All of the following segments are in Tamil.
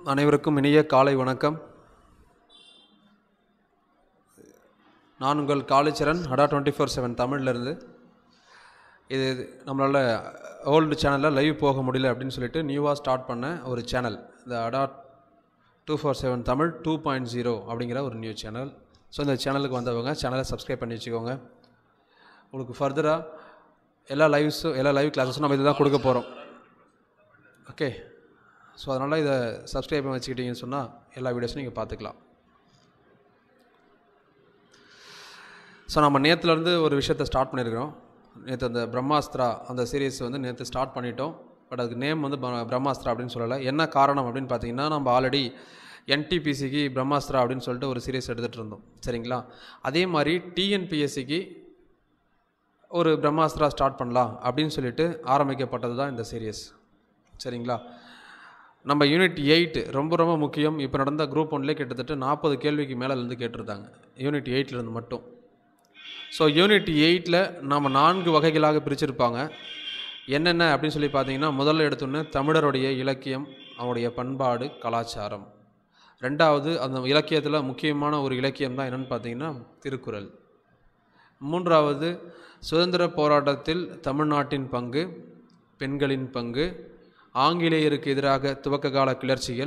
அனைவருக்கும் இனிய காலை வணக்கம். நான் உங்கள் காளிச்சரண் அடா 24/7 தமிழ்லேருந்து. இது நம்மளால் ஓல்டு சேனலில் லைவ் போக முடியல அப்படின்னு சொல்லிட்டு நியூவாக ஸ்டார்ட் பண்ண ஒரு சேனல், இந்த அடா 247 தமிழ் 2.0 அப்படிங்கிற ஒரு நியூ சேனல். ஸோ இந்த சேனலுக்கு வந்தவங்க சேனலை சப்ஸ்கிரைப் பண்ணி வச்சுக்கோங்க. உங்களுக்கு ஃபர்தராக எல்லா லைவ் கிளாஸஸும் நம்ம இது தான் கொடுக்க போகிறோம். ஓகே, ஸோ அதனால் இதை சப்ஸ்கிரைப் பண்ணி வச்சுக்கிட்டீங்கன்னு சொன்னால் எல்லா வீடியோஸும் நீங்கள் பார்த்துக்கலாம். ஸோ நம்ம நேற்றுலேருந்து ஒரு விஷயத்தை ஸ்டார்ட் பண்ணியிருக்கிறோம். நேற்று அந்த பிரம்மாஸ்திரா அந்த சீரீஸ் வந்து நேற்று ஸ்டார்ட் பண்ணிட்டோம். பட் அதுக்கு நேம் வந்து பிரம்மாஸ்திரா அப்படின்னு சொல்லலை. என்ன காரணம் அப்படின்னு பார்த்தீங்கன்னா, நம்ம ஆல்ரெடி என்டிபிசிக்கு பிரம்மாஸ்திரா அப்படின்னு சொல்லிட்டு ஒரு சீரீஸ் எடுத்துகிட்டு இருந்தோம், சரிங்களா? அதே மாதிரி டிஎன்பிஎஸ்சிக்கு ஒரு பிரம்மாஸ்திரா ஸ்டார்ட் பண்ணலாம் அப்படின்னு சொல்லிட்டு ஆரம்பிக்கப்பட்டது தான் இந்த சீரீஸ், சரிங்களா? நம்ம யூனிட் 8 ரொம்ப ரொம்ப முக்கியம். இப்போ நடந்த குரூப் 1லே கிட்டத்தட்ட 40 கேள்விக்கு மேலேருந்து கேட்டிருந்தாங்க யூனிட் 8லேருந்து மட்டும். ஸோ யூனிட் 8ல் நாம் 4 வகைகளாக பிரிச்சிருப்பாங்க. என்னென்ன அப்படின்னு சொல்லி பார்த்தீங்கன்னா, முதல்ல எடுத்தோன்னே தமிழருடைய இலக்கியம், அவருடைய பண்பாடு, கலாச்சாரம். ரெண்டாவது, அந்த இலக்கியத்தில் முக்கியமான ஒரு இலக்கியம் தான் என்னென்னு பார்த்தீங்கன்னா திருக்குறள். மூன்றாவது, சுதந்திர போராட்டத்தில் தமிழ்நாட்டின் பங்கு, பெண்களின் பங்கு, ஆங்கிலேயருக்கு எதிராக துவக்க கால கிளர்ச்சிகள்.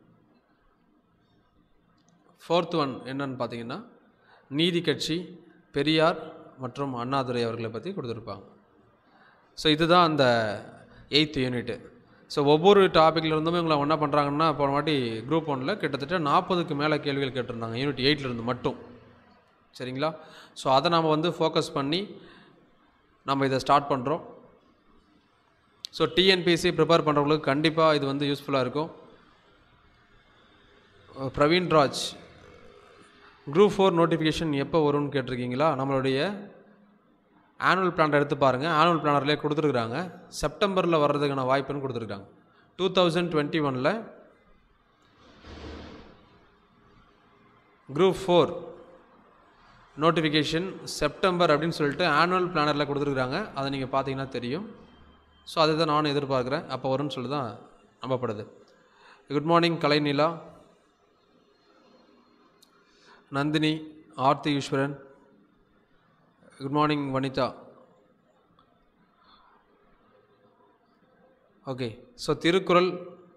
ஃபோர்த் ஒன் என்னன்னு பார்த்தீங்கன்னா நீதி கட்சி, பெரியார் மற்றும் அண்ணாதுரை அவர்களை பற்றி கொடுத்துருப்பாங்க. ஸோ இதுதான் அந்த 8th யூனிட்டு. ஸோ ஒவ்வொரு டாப்பிக்லேருந்துமே இவங்களை என்ன பண்ணுறாங்கன்னா, போன வாட்டி குரூப் 1ல் கிட்டத்தட்ட 40க்கு மேலே கேள்விகள் கேட்டிருந்தாங்க யூனிட் 8லேருந்து மட்டும், சரிங்களா? ஸோ அதை நாம் வந்து ஃபோக்கஸ் பண்ணி நம்ம இதை ஸ்டார்ட் பண்ணுறோம். ஸோ டிஎன்பிஎஸ்சி ப்ரிப்பேர் பண்ணுறவங்களுக்கு கண்டிப்பாக இது வந்து யூஸ்ஃபுல்லாக இருக்கும். பிரவீன் ராஜ், குரூப் 4 நோட்டிஃபிகேஷன் எப்போ வரும்னு கேட்டிருக்கீங்களா? நம்மளுடைய ஆனுவல் பிளானர் எடுத்து பாருங்கள். ஆனுவல் பிளானர்லேயே கொடுத்துருக்குறாங்க. செப்டம்பரில் வர்றதுக்கான வாய்ப்புன்னு கொடுத்துருக்காங்க. 2021ல் குரூப் 4 நோட்டிஃபிகேஷன் செப்டம்பர் அப்படின்னு சொல்லிட்டு ஆனுவல் பிளானரில் கொடுத்துருக்குறாங்க. அதை நீங்கள் பார்த்தீங்கன்னா தெரியும். ஸோ அதை தான் நானும் எதிர்பார்க்குறேன், அப்போ வரும்னு சொல்லி தான் நம்பப்படுது. Good morning Kalainila, Nandini, Aarthi Eswaran, good morning Vanitha. Okay, so Thirukkural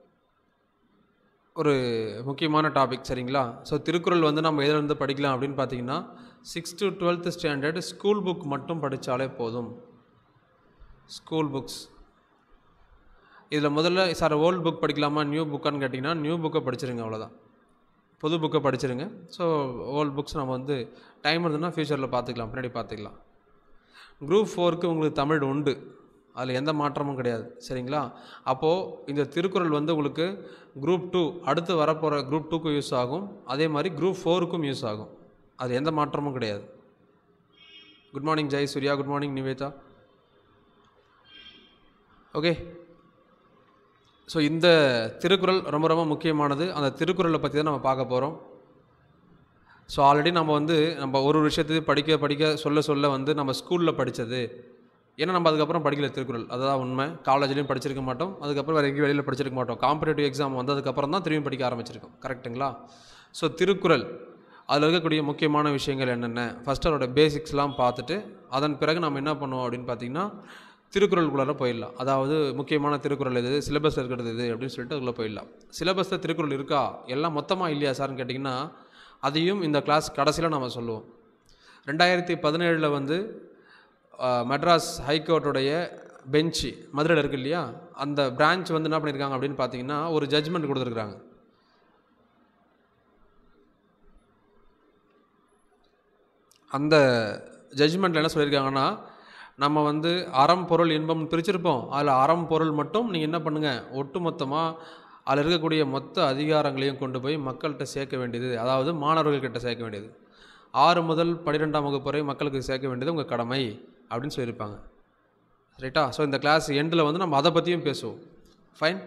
ஒரு முக்கியமான டாபிக், சரிங்களா? ஸோ திருக்குறள் வந்து நம்ம எதிலிருந்து படிக்கலாம் அப்படின்னு பார்த்தீங்கன்னா 6th to 12th standard school book மட்டும் படித்தாலே போதும். ஸ்கூல் புக்ஸ் இதில் முதல்ல சார் ஓல்டு புக் படிக்கலாமா நியூ புக்கான்னு கேட்டிங்கன்னா, நியூ புக்கை படிச்சிருங்க, அவ்வளோதான். புது புக்கை படிச்சிருங்க. ஸோ ஓல்டு புக்ஸ் நம்ம வந்து டைம் இருந்ததுன்னா ஃப்யூச்சரில் பார்த்துக்கலாம், பின்னாடி பார்த்துக்கலாம். குரூப் 4க்கு உங்களுக்கு தமிழ் உண்டு, அதில் எந்த மாற்றமும் கிடையாது, சரிங்களா? அப்போது இந்த திருக்குறள் வந்து உங்களுக்கு குரூப் 2 அடுத்து வரப்போகிற குரூப் 2க்கும் யூஸ் ஆகும், அதே மாதிரி குரூப் 4க்கும் யூஸ் ஆகும். அது எந்த மாற்றமும் கிடையாது. Good morning Jai Surya, good morning Nivetha. Okay, so இந்த திருக்குறள் ரொம்ப ரொம்ப முக்கியமானது. அந்த திருக்குறளை பற்றி தான் நம்ம பார்க்க போகிறோம். ஸோ ஆல்ரெடி நம்ம ஒரு விஷயத்தையும் படிக்க சொல்ல வந்து நம்ம ஸ்கூலில் படித்தது, ஏன்னா நம்ம அதுக்கப்புறம் படிக்கல திருக்குறள், அதுதான் உண்மை. காலேஜ்லேயும் படிச்சிருக்க மாட்டோம், அதுக்கப்புறம் வேறு எங்கேயும் வெளியில் படிச்சிருக்க மாட்டோம். காம்படேட்டிவ் எக்ஸாம் வந்ததுக்கப்புறம் தான் திரும்பி படிக்க ஆரம்பிச்சிருக்கோம், கரெக்டுங்களா? ஸோ திருக்குறள் அதில் இருக்கக்கூடிய முக்கியமான விஷயங்கள் என்னென்ன, ஃபஸ்ட்டு அதோட பேசிக்ஸ்லாம் பார்த்துட்டு அதன் பிறகு நம்ம என்ன பண்ணுவோம் அப்படின்னு பார்த்தீங்கன்னா திருக்குறளுக்குள்ளார போயிடலாம். அதாவது முக்கியமான திருக்குறள் எது, சிலபஸில் இருக்கிறது எது அப்படின்னு சொல்லிட்டு அதுக்குள்ளே போயிடலாம். சிலபஸில் திருக்குறள் இருக்கா, எல்லாம் மொத்தமாக இல்லையா சார்னு கேட்டிங்கன்னா, அதையும் இந்த கிளாஸ் கடைசியில் நம்ம சொல்லுவோம். 2017 வந்து மெட்ராஸ் ஹைகோர்ட்டுடைய பெஞ்சு மதுரையில் இருக்குது இல்லையா, அந்த பிரான்ச் வந்து என்ன பண்ணியிருக்காங்க அப்படின்னு பார்த்தீங்கன்னா ஒரு ஜட்ஜ்மெண்ட் கொடுத்துருக்குறாங்க. அந்த ஜட்ஜ்மெண்ட்டில் என்ன சொல்லியிருக்காங்கன்னா, நம்ம வந்து அறம் பொருள் இன்பம்னு பிரிச்சிருப்போம். அதில் அறம் பொருள் மட்டும் நீங்கள் என்ன பண்ணுங்கள், ஒட்டு மொத்தமாக அதில் இருக்கக்கூடிய மொத்த அதிகாரங்களையும் கொண்டு போய் மக்கள்கிட்ட சேர்க்க வேண்டியது, அதாவது மாணவர்கள்கிட்ட சேர்க்க வேண்டியது, 6 முதல் 12ஆம் வகுப்பு வரை மக்களுக்கு சேர்க்க வேண்டியது உங்கள் கடமை அப்படின்னு சொல்லியிருப்பாங்க, ரைட்டா? ஸோ இந்த கிளாஸ் எண்டில் வந்து நம்ம அதை பற்றியும் பேசுவோம். ஃபைன்.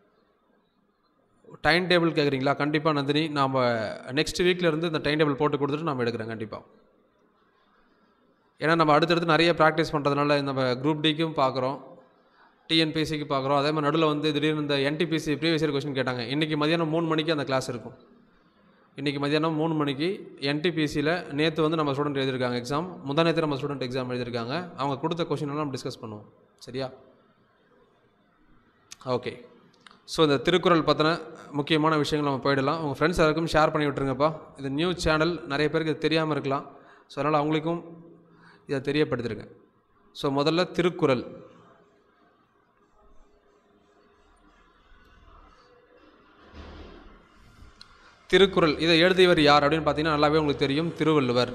டைம் டேபிள் கேட்குறீங்களா? கண்டிப்பாக நந்தினி, நாம் நெக்ஸ்ட் வீக்லேருந்து இந்த டைம் டேபிள் போட்டு கொடுத்துட்டு நம்ம எடுக்கிறேன் கண்டிப்பாக. ஏன்னா நம்ம அடுத்தடுத்து நிறைய ப்ராக்டிஸ் பண்ணுறதுனால நம்ம குரூப் டிக்கும் பார்க்குறோம், டிஎன்பிஎஸ்சிக்கு பார்க்குறோம். அதே மாதிரி நடுவில் வந்து திடீர்னு இந்த என்டிபிசி ப்ரீவியஸ் இயர் கொஸ்டின் கேட்டாங்க. இன்றைக்கி மதியானம் 3 மணிக்கு அந்த கிளாஸ் இருக்கும். இன்றைக்கி மதியானம் 3 மணிக்கு என்டிபிசியில் நேற்று வந்து நம்ம ஸ்டூடெண்ட் எழுதியிருக்காங்க எக்ஸாம், முந்தா நேற்று நம்ம ஸ்டூடெண்ட் எக்ஸாம் எழுதியிருக்காங்க. அவங்க கொடுத்த கொஸ்டின் நம்ம டிஸ்கஸ் பண்ணுவோம். சரியா? ஓகே. ஸோ இந்த திருக்குறள் பற்றின முக்கியமான விஷயங்கள் நம்ம போயிடலாம். உங்கள் ஃப்ரெண்ட்ஸ் யாருக்கும் ஷேர் பண்ணி விட்டுருங்கப்பா. இது நியூ சேனல், நிறைய பேருக்கு இது தெரியாமல் இருக்கலாம். ஸோ அதனால் அவங்களுக்கும் இதை தெரியப்படுத்திருங்க. ஸோ முதல்ல திருக்குறள். திருக்குறள் இதை எழுதியவர் யார் அப்படின்னு பார்த்தீங்கன்னா நல்லாவே உங்களுக்கு தெரியும், திருவள்ளுவர்.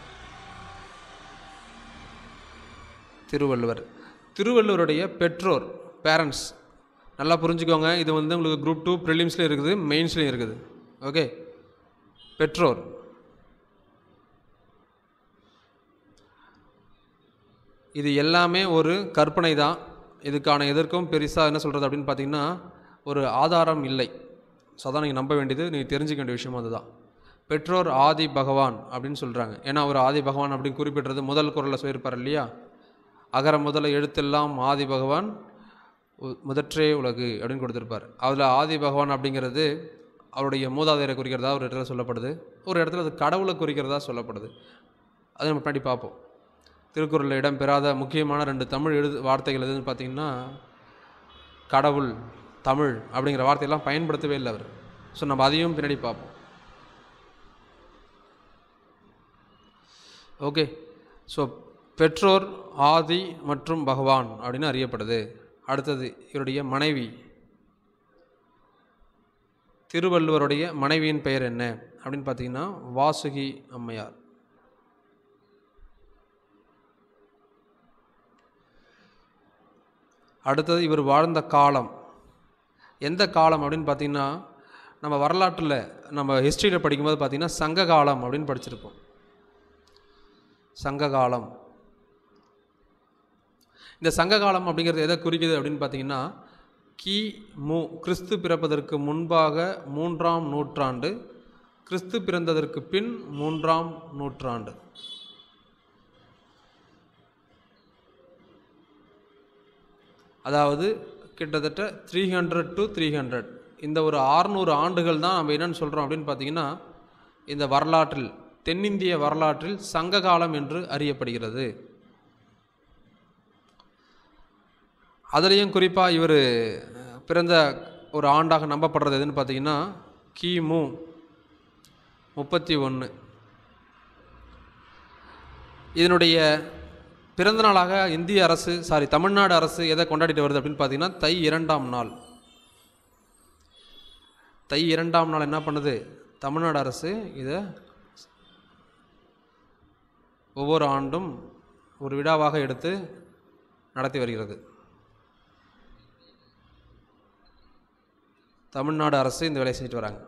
திருவள்ளுவர். திருவள்ளுவருடைய பெற்றோர், பேரண்ட்ஸ் நல்லா புரிஞ்சுக்கோங்க. இது வந்து உங்களுக்கு குரூப் 2 ப்ரிலிம்ஸ்லேயும் இருக்குது, மெயின்ஸ்லேயும் இருக்குது. ஓகே. பெற்றோர். இது எல்லாமே ஒரு கற்பனை தான். இதுக்கான எதற்கும் பெருசாக என்ன சொல்கிறது அப்படின்னு பார்த்தீங்கன்னா ஒரு ஆதாரம் இல்லை. ஸோ அதான் நீங்கள் நம்ப வேண்டியது, நீங்கள் தெரிஞ்சுக்க வேண்டிய விஷயம் அதுதான். பெற்றோர் ஆதி பகவான் அப்படின்னு சொல்கிறாங்க. ஏன்னா அவர் ஆதி பகவான் அப்படின்னு குறிப்பிட்றது முதல் குறளில் சொல்லியிருப்பார் இல்லையா? அகர முதல எழுத்தெல்லாம் ஆதி பகவான் முதற்றே உலகு அப்படின்னு கொடுத்துருப்பார். அதில் ஆதி பகவான் அப்படிங்கிறது அவருடைய மூதாதையரை குறிக்கிறதா ஒரு இடத்துல சொல்லப்படுது, ஒரு இடத்துல அது கடவுளை குறிக்கிறதா சொல்லப்படுது. அதை நம்ம பின்னாடி பார்ப்போம். திருக்குறளில் இடம் பெறாத முக்கியமான 2 தமிழ் வார்த்தைகள் எதுன்னு பார்த்தீங்கன்னா கடவுள், தமிழ் அப்படிங்கிற வார்த்தையெல்லாம் பயன்படுத்தவே இல்லை அவர். ஸோ நம்ம அதையும் பின்னாடி பார்ப்போம். ஓகே. ஸோ பெற்றோர் ஆதி மற்றும் பகவான் அப்படின்னு அறியப்படுது. அடுத்தது இவருடைய மனைவி. திருவள்ளுவருடைய மனைவியின் பெயர் என்ன அப்படின்னு பார்த்தீங்கன்னா வாசுகி அம்மையார். அடுத்தது இவர் வாழ்ந்த காலம். எந்த காலம் அப்படின்னு பார்த்தீங்கன்னா நம்ம வரலாற்றில் நம்ம ஹிஸ்ட்ரியில் படிக்கும்போது பார்த்தீங்கன்னா சங்க காலம் அப்படின்னு படிச்சிருப்போம். சங்க காலம். இந்த சங்க காலம் அப்படிங்கிறது எதை குறிக்குது அப்படின்னு பார்த்தீங்கன்னா கிமு, கிறிஸ்து பிறப்பதற்கு முன்பாக 3ஆம் நூற்றாண்டு, கிறிஸ்து பிறந்ததற்கு பின் 3ஆம் நூற்றாண்டு. அதாவது கிட்டத்தட்ட 300 to 300. இந்த ஒரு 600 ஆண்டுகள் தான் நம்ம என்னென்னு சொல்கிறோம் அப்படின்னு பார்த்தீங்கன்னா இந்த வரலாற்றில், தென்னிந்திய வரலாற்றில் சங்க காலம் என்று அறியப்படுகிறது. அதுலேயும் குறிப்பாக இவர் பிறந்த ஒரு ஆண்டாக நம்பப்படுறது எதுன்னு பார்த்தீங்கன்னா கிமு 31. இதனுடைய பிறந்த நாளாக இந்திய அரசு தமிழ்நாடு அரசு எதை கொண்டாடிட்டு வருது அப்படின்னு பார்த்தீங்கன்னா தை 2ஆம் நாள். தை 2ஆம் நாள் என்ன பண்ணுது தமிழ்நாடு அரசு? இதை ஒவ்வொரு ஆண்டும் ஒரு விழாவாக எடுத்து நடத்தி வருகிறது. தமிழ்நாடு அரசு இந்த வேலையை செஞ்சுட்டு வராங்க.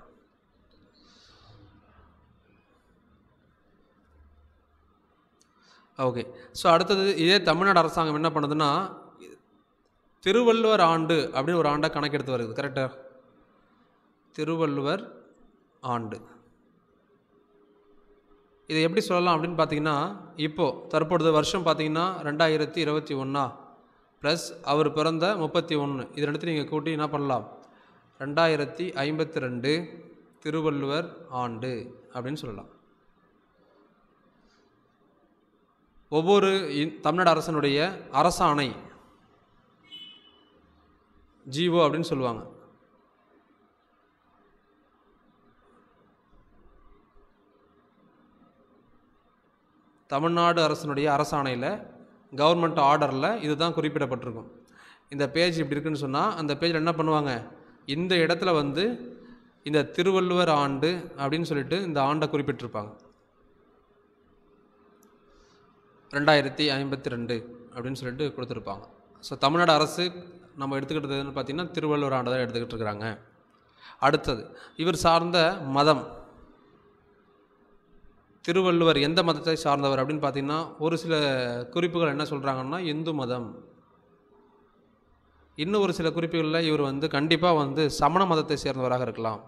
ஓகே. ஸோ அடுத்தது இதே தமிழ்நாடு அரசாங்கம் என்ன பண்ணுதுன்னா திருவள்ளுவர் ஆண்டு அப்படின்னு ஒரு ஆண்டை கணக்கெடுத்து வருது. கரெக்டாக? திருவள்ளுவர் ஆண்டு. இதை எப்படி சொல்லலாம் அப்படின்னு பார்த்தீங்கன்னா இப்போது தற்பொழுது வருஷம் பார்த்தீங்கன்னா 2021 ப்ளஸ் அவர் பிறந்த 31, இது ரெண்டுத்தையும் நீங்கள் கூட்டி என்ன பண்ணலாம் 2052 திருவள்ளுவர் ஆண்டு அப்படின்னு சொல்லலாம். ஒவ்வொரு தமிழ்நாடு அரசனுடைய அரசாணை ஜிஓ அப்படின்னு சொல்லுவாங்க. தமிழ்நாடு அரசனுடைய அரசாணையில் கவர்மெண்ட் ஆர்டரில் இதுதான் குறிப்பிடப்பட்டிருக்கும். இந்த பேஜ் இப்படி இருக்குன்னு சொன்னால் அந்த பேஜில் என்ன பண்ணுவாங்க, இந்த இடத்துல வந்து இந்த திருவள்ளுவர் ஆண்டு அப்படின்னு சொல்லிட்டு இந்த ஆண்டை குறிப்பிட்டிருப்பாங்க. 2052 அப்படின்னு சொல்லிட்டு கொடுத்துருப்பாங்க. ஸோ தமிழ்நாடு அரசு நம்ம எடுத்துக்கிட்டதுன்னு பார்த்திங்கன்னா திருவள்ளுவர் ஆண்டு தான் எடுத்துக்கிட்டு இருக்கிறாங்க. அடுத்தது இவர் சார்ந்த மதம். திருவள்ளுவர் எந்த மதத்தை சார்ந்தவர் அப்படின்னு பார்த்திங்கன்னா ஒரு சில குறிப்புகள் என்ன சொல்கிறாங்கன்னா இந்து மதம். இன்னும் ஒரு சில குறிப்புகளில் இவர் வந்து கண்டிப்பாக வந்து சமண மதத்தை சேர்ந்தவராக இருக்கலாம்.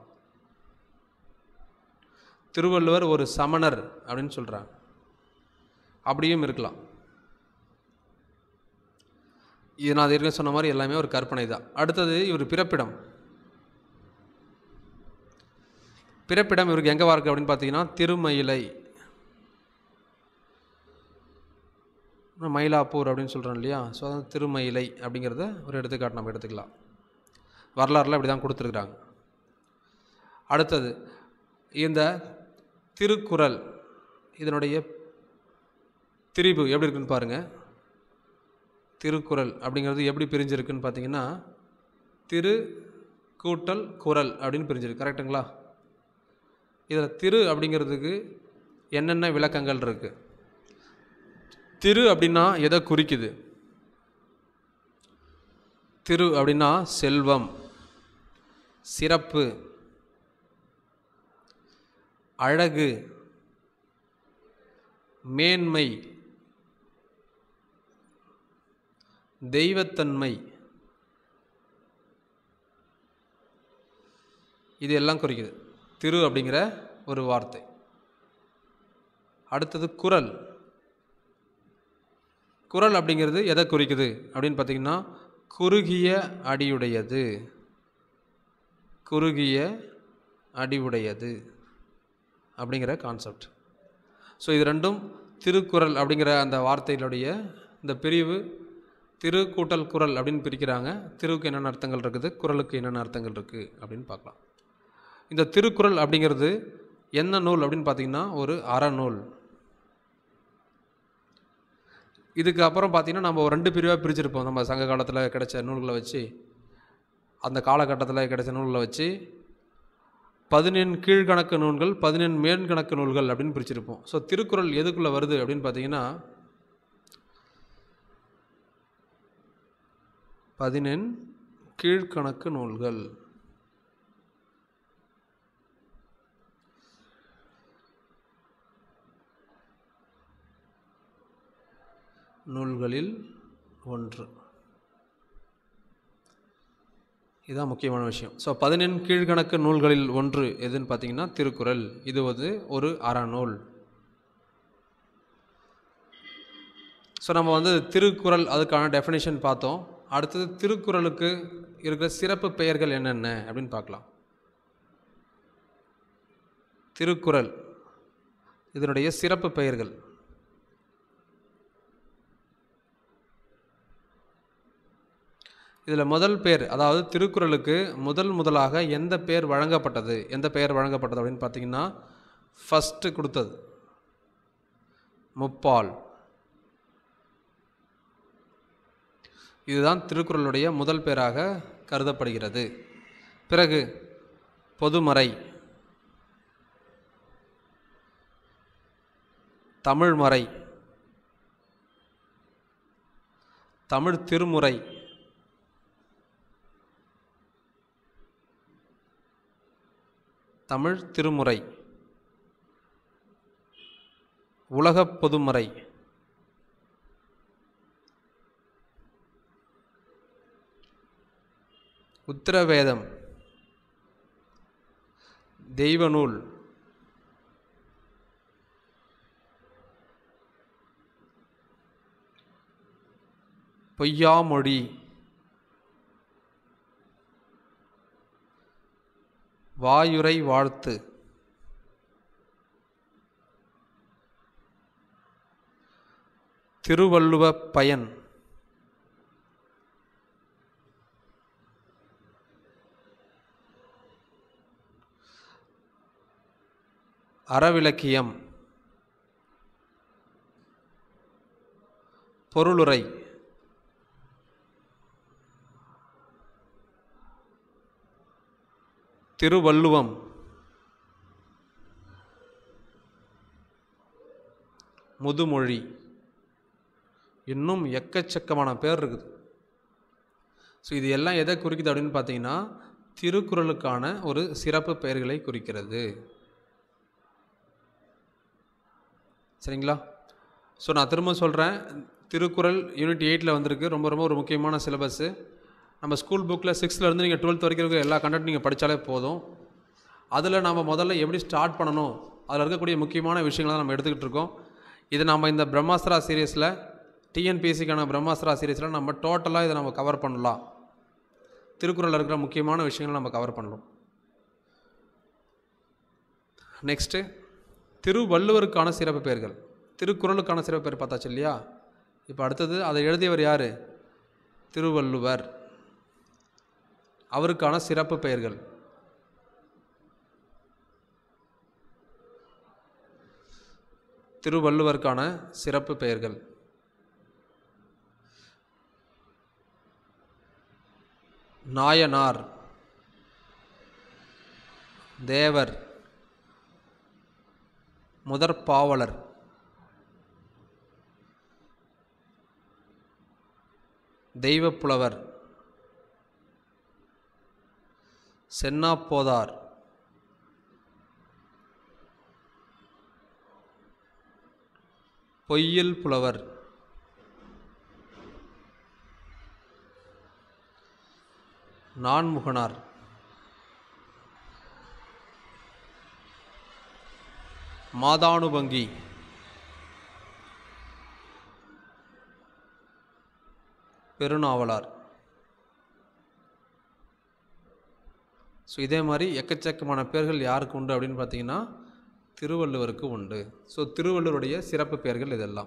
திருவள்ளுவர் ஒரு சமணர் அப்படின்னு சொல்கிறாங்க, அப்படியும் இருக்கலாம். இது நான் ஏற்கனவே சொன்ன மாதிரி எல்லாமே ஒரு கற்பனை தான். அடுத்தது இவர் பிறப்பிடம். பிறப்பிடம் இவருக்கு எங்கே இருக்குது அப்படின்னு பார்த்தீங்கன்னா திருமயிலை, மயிலாப்பூர் அப்படின்னு சொல்கிறோம் இல்லையா. ஸோ திருமயிலை அப்படிங்கிறத ஒரு எடுத்துக்காட்டு நம்ம எடுத்துக்கலாம். வரலாறுல இப்படி தான் கொடுத்துருக்குறாங்க. அடுத்தது இந்த திருக்குறள், இதனுடைய திரிபு எப்படி இருக்குன்னு பாருங்கள். திருக்குறள் அப்படிங்கிறது எப்படி பிரிஞ்சிருக்குன்னு பார்த்தீங்கன்னா திரு கூட்டல் குறள் அப்படின்னு பிரிஞ்சிருக்கு. கரெக்டுங்களா? இதில் திரு அப்படிங்கிறதுக்கு என்னென்ன விளக்கங்கள் இருக்குது? திரு அப்படின்னா எதை குறிக்குது? திரு அப்படின்னா செல்வம், சிறப்பு, அழகு, மேன்மை, தெய்வத்தன்மை, இது எல்லாம் குறிக்குது திரு அப்படிங்கிற ஒரு வார்த்தை. அடுத்தது குறள். குறள் அப்படிங்கிறது எதை குறிக்குது அப்படின்னு பார்த்தீங்கன்னா குறுகிய அடியுடையது, குறுகிய அடியுடையது அப்படிங்கிற கான்செப்ட். ஸோ இது ரெண்டும் திருக்குறள் அப்படிங்கிற அந்த வார்த்தையினுடைய இந்த பிரிவு திரு கூட்டல் குறள் அப்படின்னு பிரிக்கிறாங்க. திருவுக்கு என்னென்ன அர்த்தங்கள் இருக்குது, குறளுக்கு என்னென்ன அர்த்தங்கள் இருக்குது அப்படின்னு பார்க்கலாம். இந்த திருக்குறள் அப்படிங்கிறது என்ன நூல் அப்படின்னு பார்த்தீங்கன்னா ஒரு அறநூல். இதுக்கு அப்புறம் பார்த்திங்கன்னா நம்ம ஒரு 2 பிரிவாக பிரிச்சிருப்போம். நம்ம சங்க காலத்தில் கிடைச்ச நூல்களை வச்சு, அந்த காலகட்டத்தில் கிடைச்ச நூல்களை வச்சு 14 கீழ்கணக்கு நூல்கள், 14 மேற்கணக்கு நூல்கள் அப்படின்னு பிரிச்சிருப்போம். ஸோ திருக்குறள் எதுக்குள்ளே வருது அப்படின்னு பார்த்தீங்கன்னா 14 கீழ்கணக்கு நூல்கள். நூல்களில் ஒன்று. இதுதான் முக்கியமான விஷயம். ஸோ 14 கீழ்கணக்கு நூல்களில் ஒன்று எதுன்னு பார்த்தீங்கன்னா திருக்குறள். இது ஒரு அறநூல். ஸோ நம்ம திருக்குறள் அதுக்கான டெஃபினேஷன் பார்த்தோம். அடுத்தது திருக்குறளுக்கு இருக்கிற சிறப்பு பெயர்கள் என்னென்ன அப்படின்னு பார்க்கலாம். திருக்குறள் இதனுடைய சிறப்பு பெயர்கள். இதில் முதல் பேர், அதாவது திருக்குறளுக்கு முதலாக எந்த பெயர் வழங்கப்பட்டது அப்படின்னு பார்த்தீங்கன்னா ஃபஸ்ட்டு கொடுத்தது முப்பால். இதுதான் திருக்குறளுடைய முதல் பேராக கருதப்படுகிறது. பிறகு பொதுமறை, தமிழ்மறை, தமிழ் திருமுறை, தமிழ் திருமுறை, உலகப் பொதுமறை, உத்திரவேதம், தெய்வநூல், பொய்யாமொழி, வாயுரை வாழ்த்து, திருவள்ளுவப் பயன், அறவிலக்கியம், பொருளுரை, திருவள்ளுவம், முதுமொழி, இன்னும் எக்கச்சக்கமான பேர் இருக்குது. ஸோ இது எல்லாம் எதை குறிக்குது அப்படின்னு பார்த்தீங்கன்னா திருக்குறளுக்கான ஒரு சிறப்பு பெயர்களை குறிக்கிறது. சரிங்களா? ஸோ நான் திரும்ப சொல்கிறேன், திருக்குறள் யூனிட் 8 வந்திருக்கு. ரொம்ப ஒரு முக்கியமான சிலபஸ்ஸு. நம்ம ஸ்கூல் புக்கில் 6லேருந்து நீங்கள் 12th வரைக்கும் இருக்க எல்லா கண்டென்ட் நீங்கள் படித்தாலே போதும். அதில் நம்ம முதல்ல எப்படி ஸ்டார்ட் பண்ணணும், அதில் இருக்கக்கூடிய முக்கியமான விஷயங்களை தான் நம்ம எடுத்துக்கிட்டு இருக்கோம். இதை நம்ம இந்த பிரம்மாஸ்திரா சீரியஸில் டிஎன்பிஎஸ்சிக்கான பிரம்மாஸ்திரா சீரீஸில் நம்ம டோட்டலாக இதை நம்ம கவர் பண்ணலாம். திருக்குறளில் இருக்கிற முக்கியமான விஷயங்களை நம்ம கவர் பண்ணலாம். நெக்ஸ்ட்டு திருவள்ளுவருக்கான சிறப்பு பெயர்கள். திருக்குறளுக்கான சிறப்பு பெயர் பார்த்தாச்சு இல்லையா? இப்போ அடுத்தது அதை எழுதியவர் யார்? திருவள்ளுவர். அவருக்கான சிறப்பு பெயர்கள். திருவள்ளுவருக்கான சிறப்பு பெயர்கள்: நாயனார், தேவர், முதற்பாவலர், தெய்வப்புலவர், சென்னாப்போதார், பொய்யில் புலவர், நான்முகனார், மாதானுபங்கி, பெருநாவலார். ஸோ இதே மாதிரி எக்கச்சக்கமான பேர்கள் யாருக்கு உண்டு அப்படின்னு பார்த்தீங்கன்னா திருவள்ளுவருக்கு உண்டு. ஸோ திருவள்ளுவருடைய சிறப்பு பெயர்கள் இதெல்லாம்.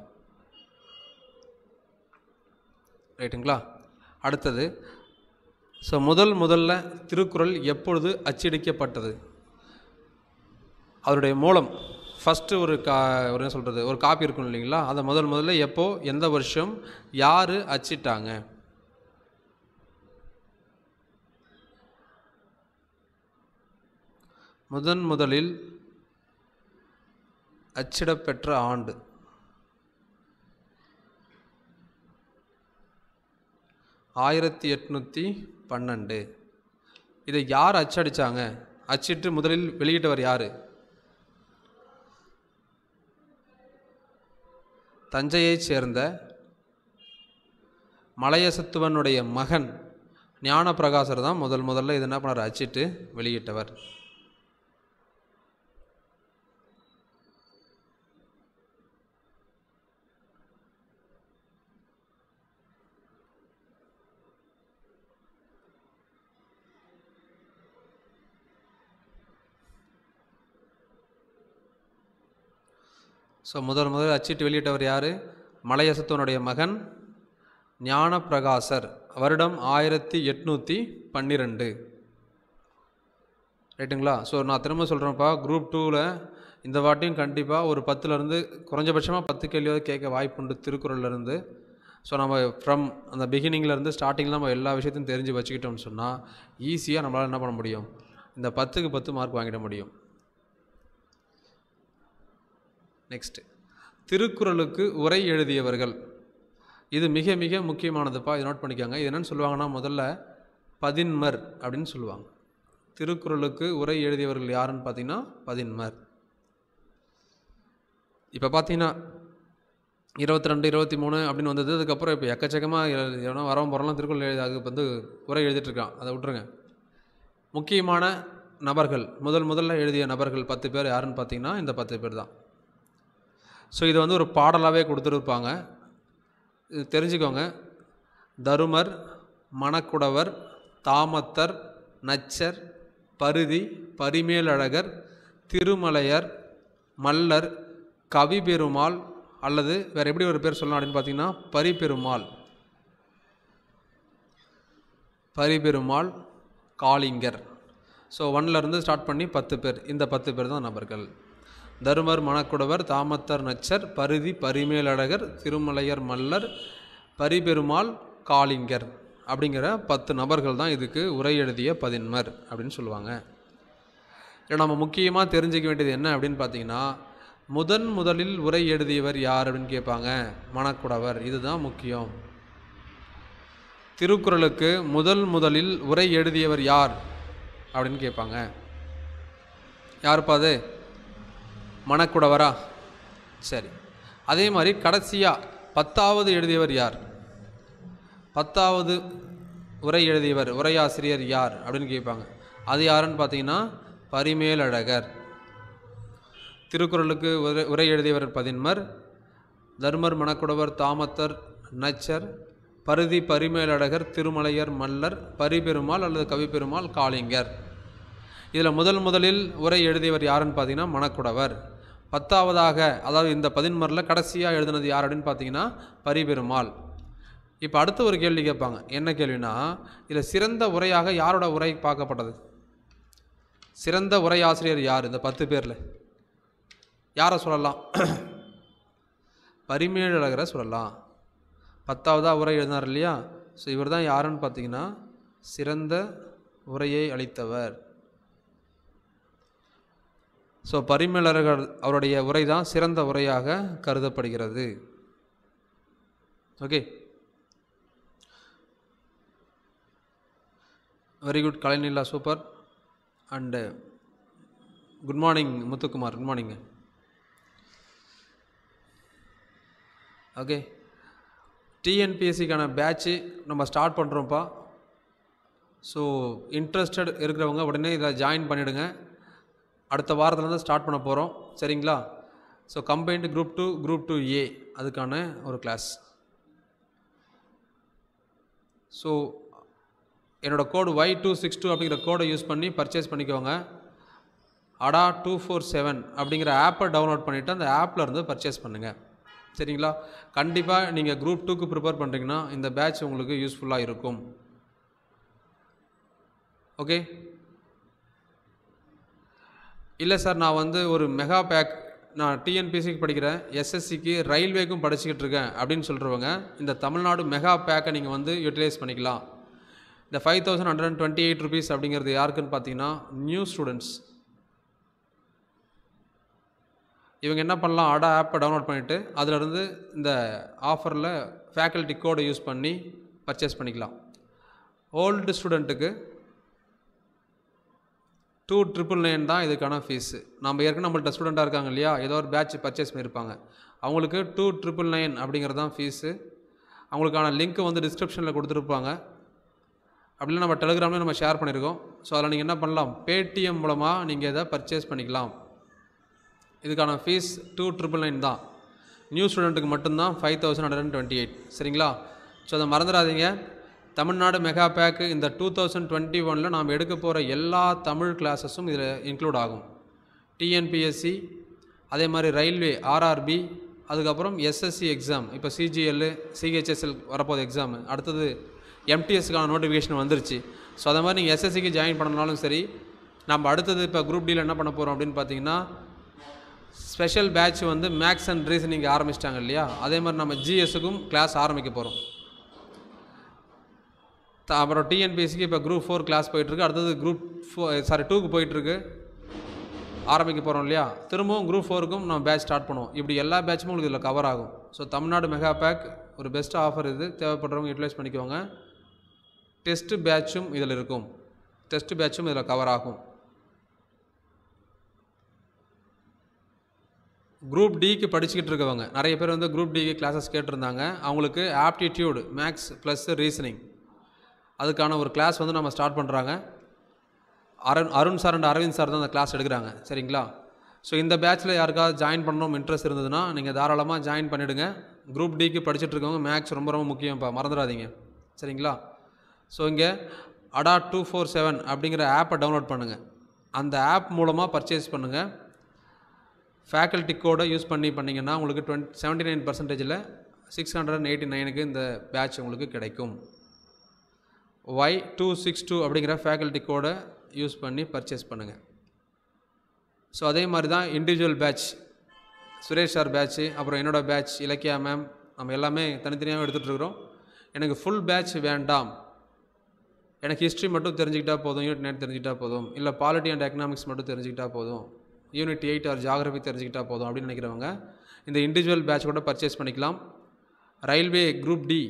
ரைட்டுங்களா? அடுத்தது, ஸோ முதல்ல திருக்குறள் எப்பொழுது அச்சடிக்கப்பட்டது? அதனுடைய மூலம் ஃபஸ்ட்டு ஒரு என்ன சொல்கிறது, ஒரு காப்பி இருக்கும் இல்லைங்களா? அதை முதல்ல எப்போ, எந்த வருஷம், யார் அச்சிட்டாங்க? முதலில் அச்சிடப்பெற்ற ஆண்டு 1812. இதை யார் அச்சடித்தாங்க? அச்சிட்டு முதலில் வெளியிட்டவர் யார்? தஞ்சையைச் சேர்ந்த மலையசத்துவனுடைய மகன் ஞானப்பிரகாசர் தான் முதல்ல இது என்ன பண்ணார், அச்சிட்டு வெளியிட்டவர். ஸோ முதல் அச்சிட்டு வெளியிட்டவர் யார்? மலையசத்துவனுடைய மகன் ஞானப்பிரகாசர். வருடம் 1812. ரைட்டுங்களா? ஸோ நான் திரும்ப சொல்கிறேன்ப்பா, குரூப் 2ல் இந்த வாட்டியும் கண்டிப்பாக ஒரு 10லேருந்து குறைஞ்சபட்சமாக 10 கேள்வியாவது கேட்க வாய்ப்புண்டு திருக்குறள்லேருந்து. ஸோ நம்ம ஃப்ரம் அந்த பிகினிங்லேருந்து ஸ்டார்டிங்கில் நம்ம எல்லா விஷயத்தையும் தெரிஞ்சு வச்சுக்கிட்டோம்னு சொன்னால் ஈஸியாக நம்மளால் என்ன பண்ண முடியும், இந்த 10க்கு 10 மார்க் வாங்கிட முடியும். நெக்ஸ்ட்டு, திருக்குறளுக்கு உரை எழுதியவர்கள். இது மிக மிக முக்கியமானதுப்பா, இது நோட் பண்ணிக்கோங்க. இது என்னென்னு சொல்லுவாங்கன்னா, முதல்ல பதின்மர் அப்படின்னு சொல்லுவாங்க. திருக்குறளுக்கு உரை எழுதியவர்கள் யாருன்னு பார்த்தீங்கன்னா பதின்மர். இப்போ பார்த்தீங்கன்னா 22, 23 அப்படின்னு வந்தது. அதுக்கப்புறம் இப்போ எக்கச்சக்கமாக எவனோ வரவன் போகிறலாம் திருக்குறள் அதுக்கு வந்து உரை எழுதிட்டுருக்கான். அதை விட்டுருங்க. முக்கியமான நபர்கள், முதல்ல எழுதிய நபர்கள் 10 பேர் யாருன்னு பார்த்தீங்கன்னா இந்த 10 பேர் தான். ஸோ இது வந்து ஒரு பாடலாகவே கொடுத்துருப்பாங்க. இது தெரிஞ்சுக்கோங்க. தருமர், மணக்குடவர், தாமத்தர், நச்சர், பருதி, பரிமேலழகர், திருமலையர், மல்லர், கவிபெருமாள், அல்லது வேறு எப்படி ஒரு பேர் சொல்லலாம் அப்படின்னு பார்த்தீங்கன்னா பரிபெருமாள், காளிங்கர். ஸோ 1லேருந்து ஸ்டார்ட் பண்ணி 10 பேர். இந்த 10 பேர் தான் நபர்கள். தருமர், மணக்குடவர், தாமத்தர், நச்சர், பருதி, பரிமேலழகர், திருமலையர், மல்லர், பரிபெருமாள், காளிங்கர் அப்படிங்கிற 10 நபர்கள் தான் இதுக்கு உரை எழுதிய பதின்மர் அப்படின்னு சொல்லுவாங்க. இதில் நம்ம முக்கியமாக தெரிஞ்சிக்க வேண்டியது என்ன அப்படின்னு பார்த்தீங்கன்னா, முதலில் உரை எழுதியவர் யார் அப்படின்னு கேட்பாங்க. மணக்குடவர். இதுதான் முக்கியம். திருக்குறளுக்கு முதலில் உரை எழுதியவர் யார் அப்படின்னு கேட்பாங்க. யாருப்பா அது? மணக்குடவரா? சரி. அதே மாதிரி கடைசியாக 10வது எழுதியவர் யார்? 10வது உரை எழுதியவர், உரையாசிரியர் யார் அப்படின்னு கேட்பாங்க. அது யாருன்னு பார்த்தீங்கன்னா பரிமேலழகர். திருக்குறளுக்கு உரை எழுதியவர் பதின்மர். தருமர், மணக்குடவர், தாமத்தர், நச்சர், பருதி பரிமேலழகர், திருமலையர் மல்லர், பரிபெருமாள் அல்லது கவிப்பெருமாள், காளிங்கர். இதில் முதலில் உரை எழுதியவர் யாருன்னு பார்த்தீங்கன்னா மணக்குடவர். 10ஆவதாக, அதாவது இந்த 11 கடைசியாக எழுதினது யார் அப்படின்னு பார்த்தீங்கன்னா பரிபெருமாள். இப்போ அடுத்த ஒரு கேள்வி கேட்பாங்க. என்ன கேள்வினா, இதில் சிறந்த உரையாக யாரோட உரை பார்க்கப்பட்டது? சிறந்த உரையாசிரியர் யார்? இந்த 10 பேரில் யாரை சொல்லலாம்? பரிமேலழகரை சொல்லலாம். 10ஆவதாக உரை எழுதினார் இல்லையா? ஸோ இவர் தான் யாருன்னு பார்த்தீங்கன்னா சிறந்த உரையை அளித்தவர். ஸோ பரிமேலழகர் அவருடைய உரை தான் சிறந்த உரையாக கருதப்படுகிறது. Okay, very good Kalainila, super. And good morning Muthukumar, good morning. Okay, டிஎன்பிஎஸ்சிக்கான பேட்ச்சு நம்ம ஸ்டார்ட் பண்ணுறோம்ப்பா. ஸோ இன்ட்ரெஸ்டட் இருக்கிறவங்க உடனே இதில் ஜாயின் பண்ணிவிடுங்க. அடுத்த வாரத்துலேருந்து ஸ்டார்ட் பண்ண போகிறோம், சரிங்களா? So combined group 2 group 2A அதுக்கான ஒரு கிளாஸ். ஸோ என்னோடய கோடு Y262 அப்படிங்கிற கோடை யூஸ் பண்ணி பர்ச்சேஸ் பண்ணிக்கோங்க. ADA247 அப்படிங்கிற ஆப்பை டவுன்லோட் பண்ணிவிட்டு அந்த ஆப்பில் இருந்து பர்ச்சேஸ் பண்ணுங்கள், சரிங்களா? கண்டிப்பாக நீங்கள் குரூப் 2க்கு ப்ரிப்பேர் பண்ணுறீங்கன்னா இந்த பேட்ச் உங்களுக்கு யூஸ்ஃபுல்லாக இருக்கும். ஓகே, இல்லை சார் நான் வந்து ஒரு மெகா பேக், நான் டிஎன்பிஎஸ்சிக்கு படிக்கிறேன், எஸ்எஸ்சிக்கு ரயில்வேக்கும் படிச்சுக்கிட்டு இருக்கேன் அப்படின்னு சொல்கிறவங்க இந்த தமிழ்நாடு மெகா பேக்கை நீங்கள் வந்து யூட்டிலைஸ் பண்ணிக்கலாம். இந்த 5128 rupees அப்படிங்கிறது யாருக்குன்னு பார்த்தீங்கன்னா நியூ ஸ்டூடெண்ட்ஸ். இவங்க என்ன பண்ணலாம், ADA ஆப்பை டவுன்லோட் பண்ணிவிட்டு அதிலிருந்து இந்த ஆஃபரில் ஃபேக்கல்ட்டி கோடை யூஸ் பண்ணி பர்ச்சேஸ் பண்ணிக்கலாம். ஓல்டு ஸ்டூடெண்ட்டுக்கு 2,999 தான் இதுக்கான ஃபீஸு. நம்ம ஏற்கனவே நம்மள்ட்ட ஸ்டூடெண்ட்டாக இருக்காங்க இல்லையா, ஏதோ ஒரு பேட்ச் பர்ச்சேஸ் பண்ணியிருப்பாங்க, அவங்களுக்கு 2,999 அப்படிங்கிறது தான் ஃபீஸு. அவங்களுக்கான லிங்க்கு வந்து டிஸ்கிரிப்ஷனில் கொடுத்துருப்பாங்க. அப்படின்னா நம்ம டெலிகிராம்லேயும் நம்ம ஷேர் பண்ணியிருக்கோம். ஸோ அதில் நீங்கள் என்ன பண்ணலாம், பேடிஎம் மூலமாக நீங்கள் இதை பர்ச்சேஸ் பண்ணிக்கலாம். இதுக்கான ஃபீஸ் 2,999 தான். நியூ ஸ்டூடெண்ட்டுக்கு மட்டும்தான் 5128, சரிங்களா? ஸோ அதை மறந்துடாதீங்க. தமிழ்நாடு மெகா பேக்கு இந்த 2021 நாம் எடுக்க போகிற எல்லா தமிழ் கிளாஸஸும் இதில் இன்க்ளூட் ஆகும். டிஎன்பிஎஸ்சி, அதே மாதிரி ரயில்வே, ஆர்ஆர்பி, அதுக்கப்புறம் எஸ்எஸ்சி எக்ஸாம், இப்போ சிஜிஎல், சிஹெச்எஸ்எல் வரப்போகுது எக்ஸாமு, அடுத்தது எம்டிஎஸ்க்கான நோட்டிஃபிகேஷன் வந்துருச்சு. ஸோ அதை மாதிரி நீங்கள் எஸ்எஸ்சிக்கு ஜாயின் பண்ணனாலும் சரி, நம்ம அடுத்தது இப்போ குரூப் டியில் என்ன பண்ண போகிறோம் அப்படின்னு பார்த்தீங்கன்னா ஸ்பெஷல் பேட்ச் வந்து மேக்ஸ் அண்ட் ரீசனிங் ஆரம்பிச்சிட்டாங்க இல்லையா, அதே மாதிரி நம்ம ஜிஎஸ்ஸுக்கும் கிளாஸ் ஆரம்பிக்க போகிறோம். அப்புறம் டிஎன்பிஎஸ்சிக்கு இப்போ குரூப் 4 கிளாஸ் போயிட்டுருக்கு, அடுத்தது குரூப் 2க்கு போயிட்டுருக்கு, ஆரம்பிக்க போகிறோம் இல்லையா. திரும்பவும் குரூப் 4க்கும் நம்ம பேட்ச் ஸ்டார்ட் பண்ணுவோம். இப்படி எல்லா பேட்சும் உங்களுக்கு இதில் கவர் ஆகும். ஸோ தமிழ்நாடு மெகா பேக் ஒரு பெஸ்ட் ஆஃபர், இது தேவைப்படுறவங்க யூட்டிலைஸ் பண்ணிக்கோங்க. டெஸ்ட்டு பேட்சும் இதில் இருக்கும், டெஸ்ட்டு பேட்சும் இதில் கவர் ஆகும். குரூப் டிக்கு படிச்சுக்கிட்டு இருக்கவங்க நிறைய பேர் வந்து குரூப் டிக்கு கிளாஸஸ் கேட்டிருந்தாங்க. அவங்களுக்கு ஆப்டிடியூடு மேக்ஸ் ப்ளஸ் ரீசனிங் அதுக்கான ஒரு கிளாஸ் வந்து நம்ம ஸ்டார்ட் பண்ணுறாங்க. Arun sir and Aravind sir தான் அந்த கிளாஸ் எடுக்கிறாங்க, சரிங்களா? ஸோ இந்த பேட்சில் யாருக்காவது ஜாயின் பண்ணணும் இன்ட்ரெஸ்ட் இருந்ததுன்னா நீங்கள் தாராளமாக ஜாயின் பண்ணிவிடுங்க. குரூப் டிக்கு படிச்சுட்டு இருக்கவங்க மேக்ஸ் ரொம்ப ரொம்ப முக்கியம்ப்பா, மறந்துடாதீங்க, சரிங்களா? ஸோ இங்கே ADA247 அப்படிங்கிற ஆப்பை டவுன்லோட் பண்ணுங்கள். அந்த ஆப் மூலமாக பர்ச்சேஸ் பண்ணுங்கள். ஃபேக்கல்ட்டி கோடை யூஸ் பண்ணிங்கன்னா உங்களுக்கு 79%, 689க்கு இந்த பேட்ச் உங்களுக்கு கிடைக்கும். Y262 அப்படிங்கிற ஃபேக்கல்ட்டி கோடை யூஸ் பண்ணி பர்ச்சேஸ் பண்ணுங்கள். ஸோ அதே மாதிரி தான் individual batch, Suresh sir batch, அப்புறம் என்னோடய பேட்ச் இலக்கியா மேம், நம்ம எல்லாமே தனித்தனியாக எடுத்துகிட்ருக்குறோம். எனக்கு ஃபுல் பேட்ச் வேண்டாம், எனக்கு ஹிஸ்ட்ரி மட்டும் தெரிஞ்சுக்கிட்டால் போதும், யூனிட் 9 தெரிஞ்சுக்கிட்டால் போதும், இல்லை பாலிட்டி அண்ட் எக்கனாமிக்ஸ் மட்டும் தெரிஞ்சுக்கிட்டால் போதும், யூனிட் 8 ஆர் ஜியாகிரபி தெரிஞ்சுக்கிட்டால் போதும் அப்படின்னு நினைக்கிறவங்க இந்த இண்டிவிஜுவல் பேட்ச் கூட பர்ச்சேஸ் பண்ணிக்கலாம். ரயில்வே குரூப் டி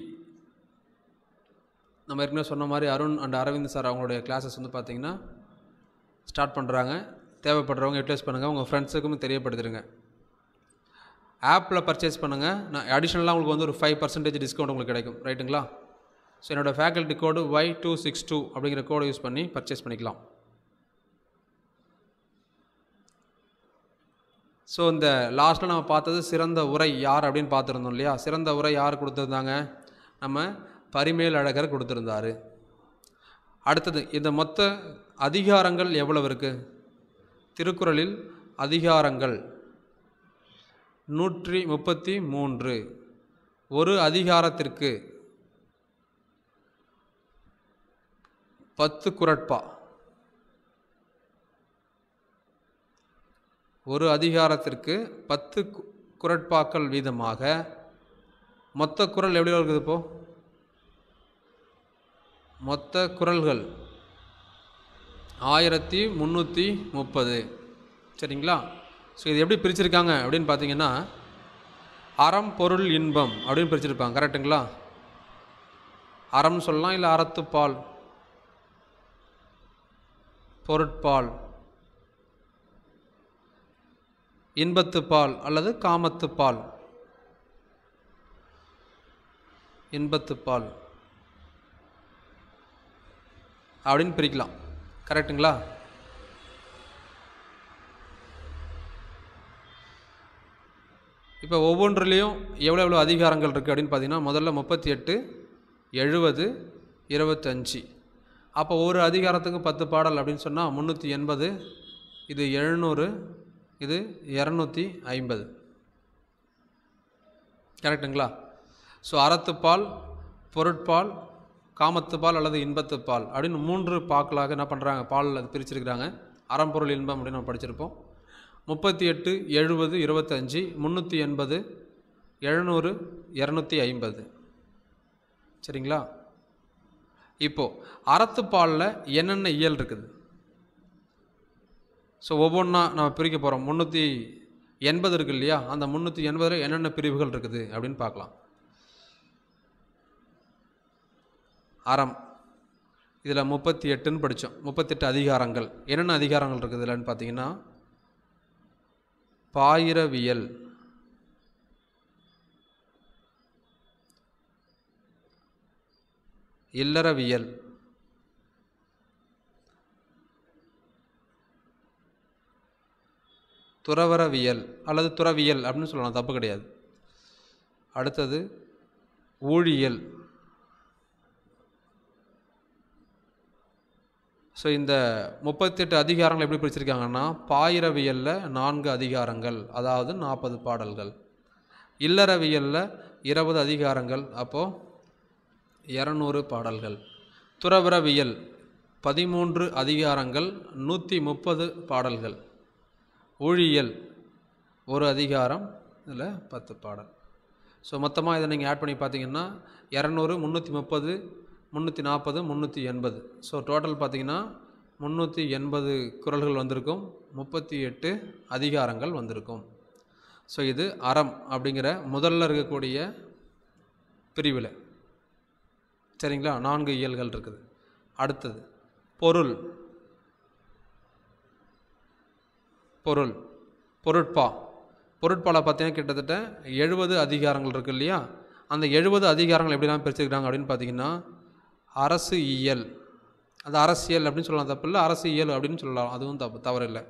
நம்ம ஏற்கனவே சொன்ன மாதிரி அருண் அண்ட் அரவிந்த் சார் அவங்களுடைய கிளாஸஸ் வந்து பார்த்திங்கன்னா ஸ்டார்ட் பண்ணுறாங்க. தேவைப்படுறவங்க யூட்டிலைஸ் பண்ணுங்கள், உங்கள் ஃப்ரெண்ட்ஸுக்கும் தெரியப்படுத்துருங்க. ஆப்பில் பர்ச்சேஸ் பண்ணுங்கள். நான் அடிஷ்னலாக உங்களுக்கு வந்து ஒரு 5% டிஸ்கவுண்ட் உங்களுக்கு கிடைக்கும், ரைட்டுங்களா? ஸோ என்னோடய ஃபேக்கல்ட்டி கோடு Y262 அப்படிங்கிற கோடை யூஸ் பண்ணி பர்ச்சேஸ் பண்ணிக்கலாம். ஸோ இந்த லாஸ்ட்டில் நம்ம பார்த்தது சிறந்த உரை யார் அப்படின்னு பார்த்துருந்தோம் இல்லையா? சிறந்த உரை யார் கொடுத்துருந்தாங்க? நம்ம பரிமேல் அழகர் கொடுத்துருந்தாரு. அடுத்தது இந்த மொத்த அதிகாரங்கள் எவ்வளவு இருக்குது? திருக்குறளில் அதிகாரங்கள் 133. ஒரு அதிகாரத்திற்கு 10 குறட்பா. ஒரு அதிகாரத்திற்கு 10 குறட்பாக்கள் வீதமாக மொத்த குறள் எவ்வளோ இருக்குது? இப்போது மொத்த குறள்கள் 1330. சரிங்களா? ஸோ இது எப்படி பிரிச்சிருக்காங்க அப்படின்னு பார்த்தீங்கன்னா, அறம் பொருள் இன்பம் அப்படின்னு பிரிச்சிருப்பாங்க. கரெக்டுங்களா? அறம் சொல்லலாம், இல்லை அறத்துப்பால், பொருட்பால், இன்பத்துப்பால் அல்லது காமத்துப்பால். இன்பத்துப்பால் அப்படின்னு பிரிக்கலாம். கரெக்டுங்களா? இப்போ ஒவ்வொன்றுலேயும் எவ்வளோ அதிகாரங்கள் இருக்குது அப்படின்னு பார்த்தீங்கன்னா, முதல்ல 38, 70, 25. அப்போ ஒரு அதிகாரத்துக்கு 10 பாடல் அப்படின்னு சொன்னால் 380, இது 700, இது 250. கரெக்டுங்களா? ஸோ அறத்துப்பால், பொருட்பால், காமத்துப்பால் அல்லது இன்பத்துப்பால் அப்படின்னு 3 பாக்களாக என்ன பண்ணுறாங்க? பால் அது பிரிச்சிருக்கிறாங்க. அறம்பொருள் இன்பம் அப்படின்னு நம்ம படிச்சிருப்போம். 38, 70, 25, 380, 700, 250. சரிங்களா? இப்போது அறத்துப்பாலில் என்னென்ன இயல் இருக்குது? ஸோ ஒவ்வொன்றா நம்ம பிரிக்க போகிறோம். 380 இருக்குது இல்லையா? அந்த 380 என்னென்ன பிரிவுகள் இருக்குது அப்படின்னு பார்க்கலாம். அறம் இதில் 38ன்னு படித்தோம். 38 அதிகாரங்கள். என்னென்ன அதிகாரங்கள் இருக்குது இல்லைன்னு பார்த்தீங்கன்னா, பாயிரவியல், இல்லறவியல், துறவரவியல் அல்லது துறவியல் அப்படின்னு சொல்லலாம், தப்பு கிடையாது. அடுத்தது ஊழியல். ஸோ இந்த 38 அதிகாரங்கள் எப்படி பிரிச்சிருக்காங்கன்னா, பாயிரவியலில் 4 அதிகாரங்கள், அதாவது 40 பாடல்கள். இல்லறவியலில் 20 அதிகாரங்கள், அப்போது 200 பாடல்கள். துறவரவியல் 13 அதிகாரங்கள், 130 பாடல்கள். ஊழியல் ஒரு அதிகாரம், இதில் 10 பாடல். ஸோ மொத்தமாக இதை நீங்கள் ஆட் பண்ணி பார்த்தீங்கன்னா 200, 330, 340, 380. ஸோ டோட்டல் பார்த்தீங்கன்னா 380 குறள்கள் வந்திருக்கும், 38 அதிகாரங்கள் வந்திருக்கும். ஸோ இது அறம் அப்படிங்கிற முதல்ல இருக்கக்கூடிய பிரிவில். சரிங்களா? 4 இயல்கள் இருக்குது. அடுத்தது பொருள். பொருள் பொருட்பாலை பார்த்தீங்கன்னா கிட்டத்தட்ட 70 அதிகாரங்கள் இருக்குது இல்லையா? அந்த 70 அதிகாரங்கள் எப்படிலாம் பிரிச்சுக்கிறாங்க அப்படின்னு பார்த்தீங்கன்னா, அரசு இயல், அது அரசியல் அப்படின்னு சொல்லலாம், தப்பு இல்லை. அரசு இயல் அப்படின்னு சொல்லலாம், அதுவும் தவறு இல்லை.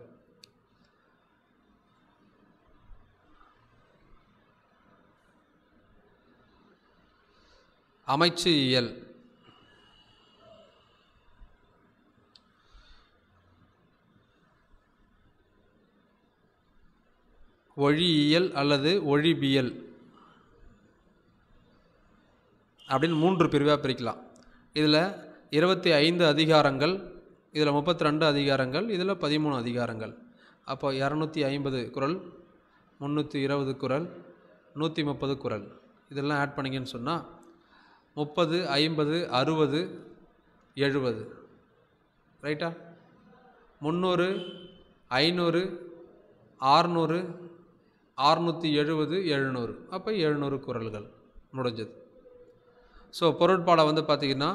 அமைச்சு இயல், ஒழியியல் அல்லது ஒழிபியல் அப்படின்னு 3 பிரிவாக பிரிக்கலாம். இதில் 25 அதிகாரங்கள், இதில் 32 அதிகாரங்கள், இதில் 13 அதிகாரங்கள். அப்போ 250 குறள், 320 குறள், 130 குறள். இதெல்லாம் ஆட் பண்ணிங்கன்னு சொன்னால் 30, 50, 60, 70. ரைட்டா? 300, 500, 600, 670, 700. அப்போ 700 குறள்கள் முடிஞ்சது. ஸோ பொருட்பாலை வந்து பார்த்திங்கன்னா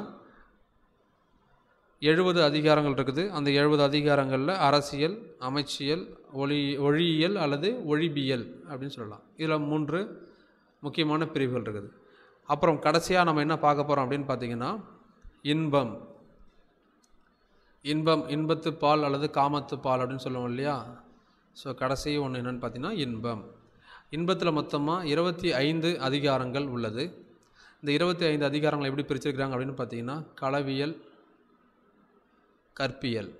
70 அதிகாரங்கள் இருக்குது. அந்த 70 அதிகாரங்களில் அரசியல், அமைச்சியல், ஒழியியல் அல்லது ஒழிபியல் அப்படின்னு சொல்லலாம். இதில் 3 முக்கியமான பிரிவுகள் இருக்குது. அப்புறம் கடைசியாக நம்ம என்ன பார்க்க போகிறோம் அப்படின்னு பார்த்திங்கன்னா, இன்பம். இன்பத்து பால் அல்லது காமத்து பால் அப்படின்னு சொல்லுவோம் இல்லையா? ஸோ கடைசி ஒன்று என்னென்னு பார்த்தீங்கன்னா இன்பம். இன்பத்தில் மொத்தமாக 25 அதிகாரங்கள் உள்ளது. இந்த 25 அதிகாரங்களை எப்படி பிரிச்சிருக்கிறாங்க அப்படின்னு பார்த்தீங்கன்னா களவியல், கற்பியல்,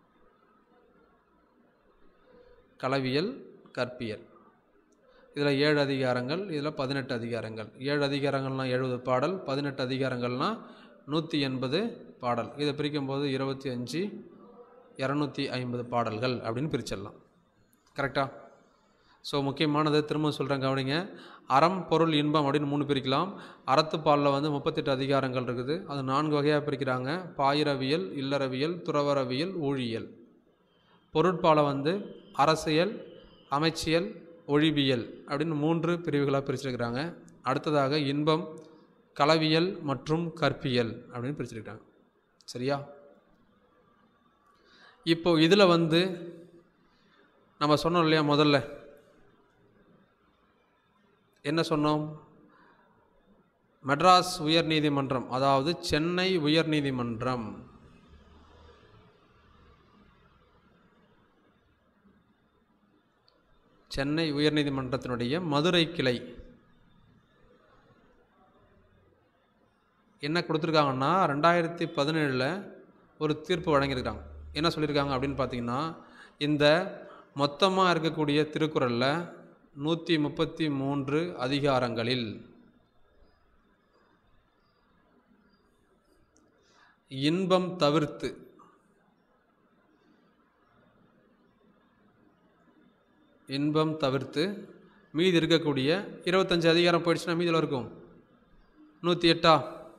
களவியல், கற்பியல். இதில் 7 அதிகாரங்கள், இதில் 18 அதிகாரங்கள். 7 அதிகாரங்கள்னால் 70 பாடல், 18 அதிகாரங்கள்னால் 180 பாடல். இதை பிரிக்கும்போது 25 250 பாடல்கள் அப்படின்னு பிரிச்சிடலாம். கரெக்டாக? ஸோ முக்கியமானது திரும்ப சொல்கிறேன் கவனிங்க. அறம், பொருள், இன்பம் அப்படின்னு 3 பிரிக்கலாம். அறத்துப்பாலில் வந்து 38 அதிகாரங்கள் இருக்குது. அது 4 வகையாக பிரிக்கிறாங்க. பாயிரவியல், இல்லறவியல், துறவரவியல், ஊழியல். பொருட்பாலை வந்து அரசியல், அமைச்சியல், ஒழிபியல் அப்படின்னு 3 பிரிவுகளாக பிரிச்சிருக்கிறாங்க. அடுத்ததாக இன்பம், களவியல் மற்றும் கற்பியல் அப்படின்னு பிரிச்சிருக்காங்க. சரியா? இப்போ இதில் வந்து நம்ம சொன்னோம் இல்லையா, முதல்ல என்ன சொன்னோம்? மெட்ராஸ் உயர்நீதிமன்றம், அதாவது சென்னை உயர்நீதிமன்றம் சென்னை உயர்நீதிமன்றத்தினுடைய மதுரை கிளை என்ன கொடுத்துருக்காங்கன்னா 2017 ஒரு தீர்ப்பு வழங்கியிருக்காங்க. என்ன சொல்லியிருக்காங்க அப்படின்னு பார்த்தீங்கன்னா, இந்த மொத்தமாக இருக்கக்கூடிய திருக்குறளில் 133 அதிகாரங்களில் இன்பம் தவிர்த்து மீதி இருக்கக்கூடிய 25 அதிகாரம் போயிடுச்சுன்னா மீதியில் இருக்கும் 108.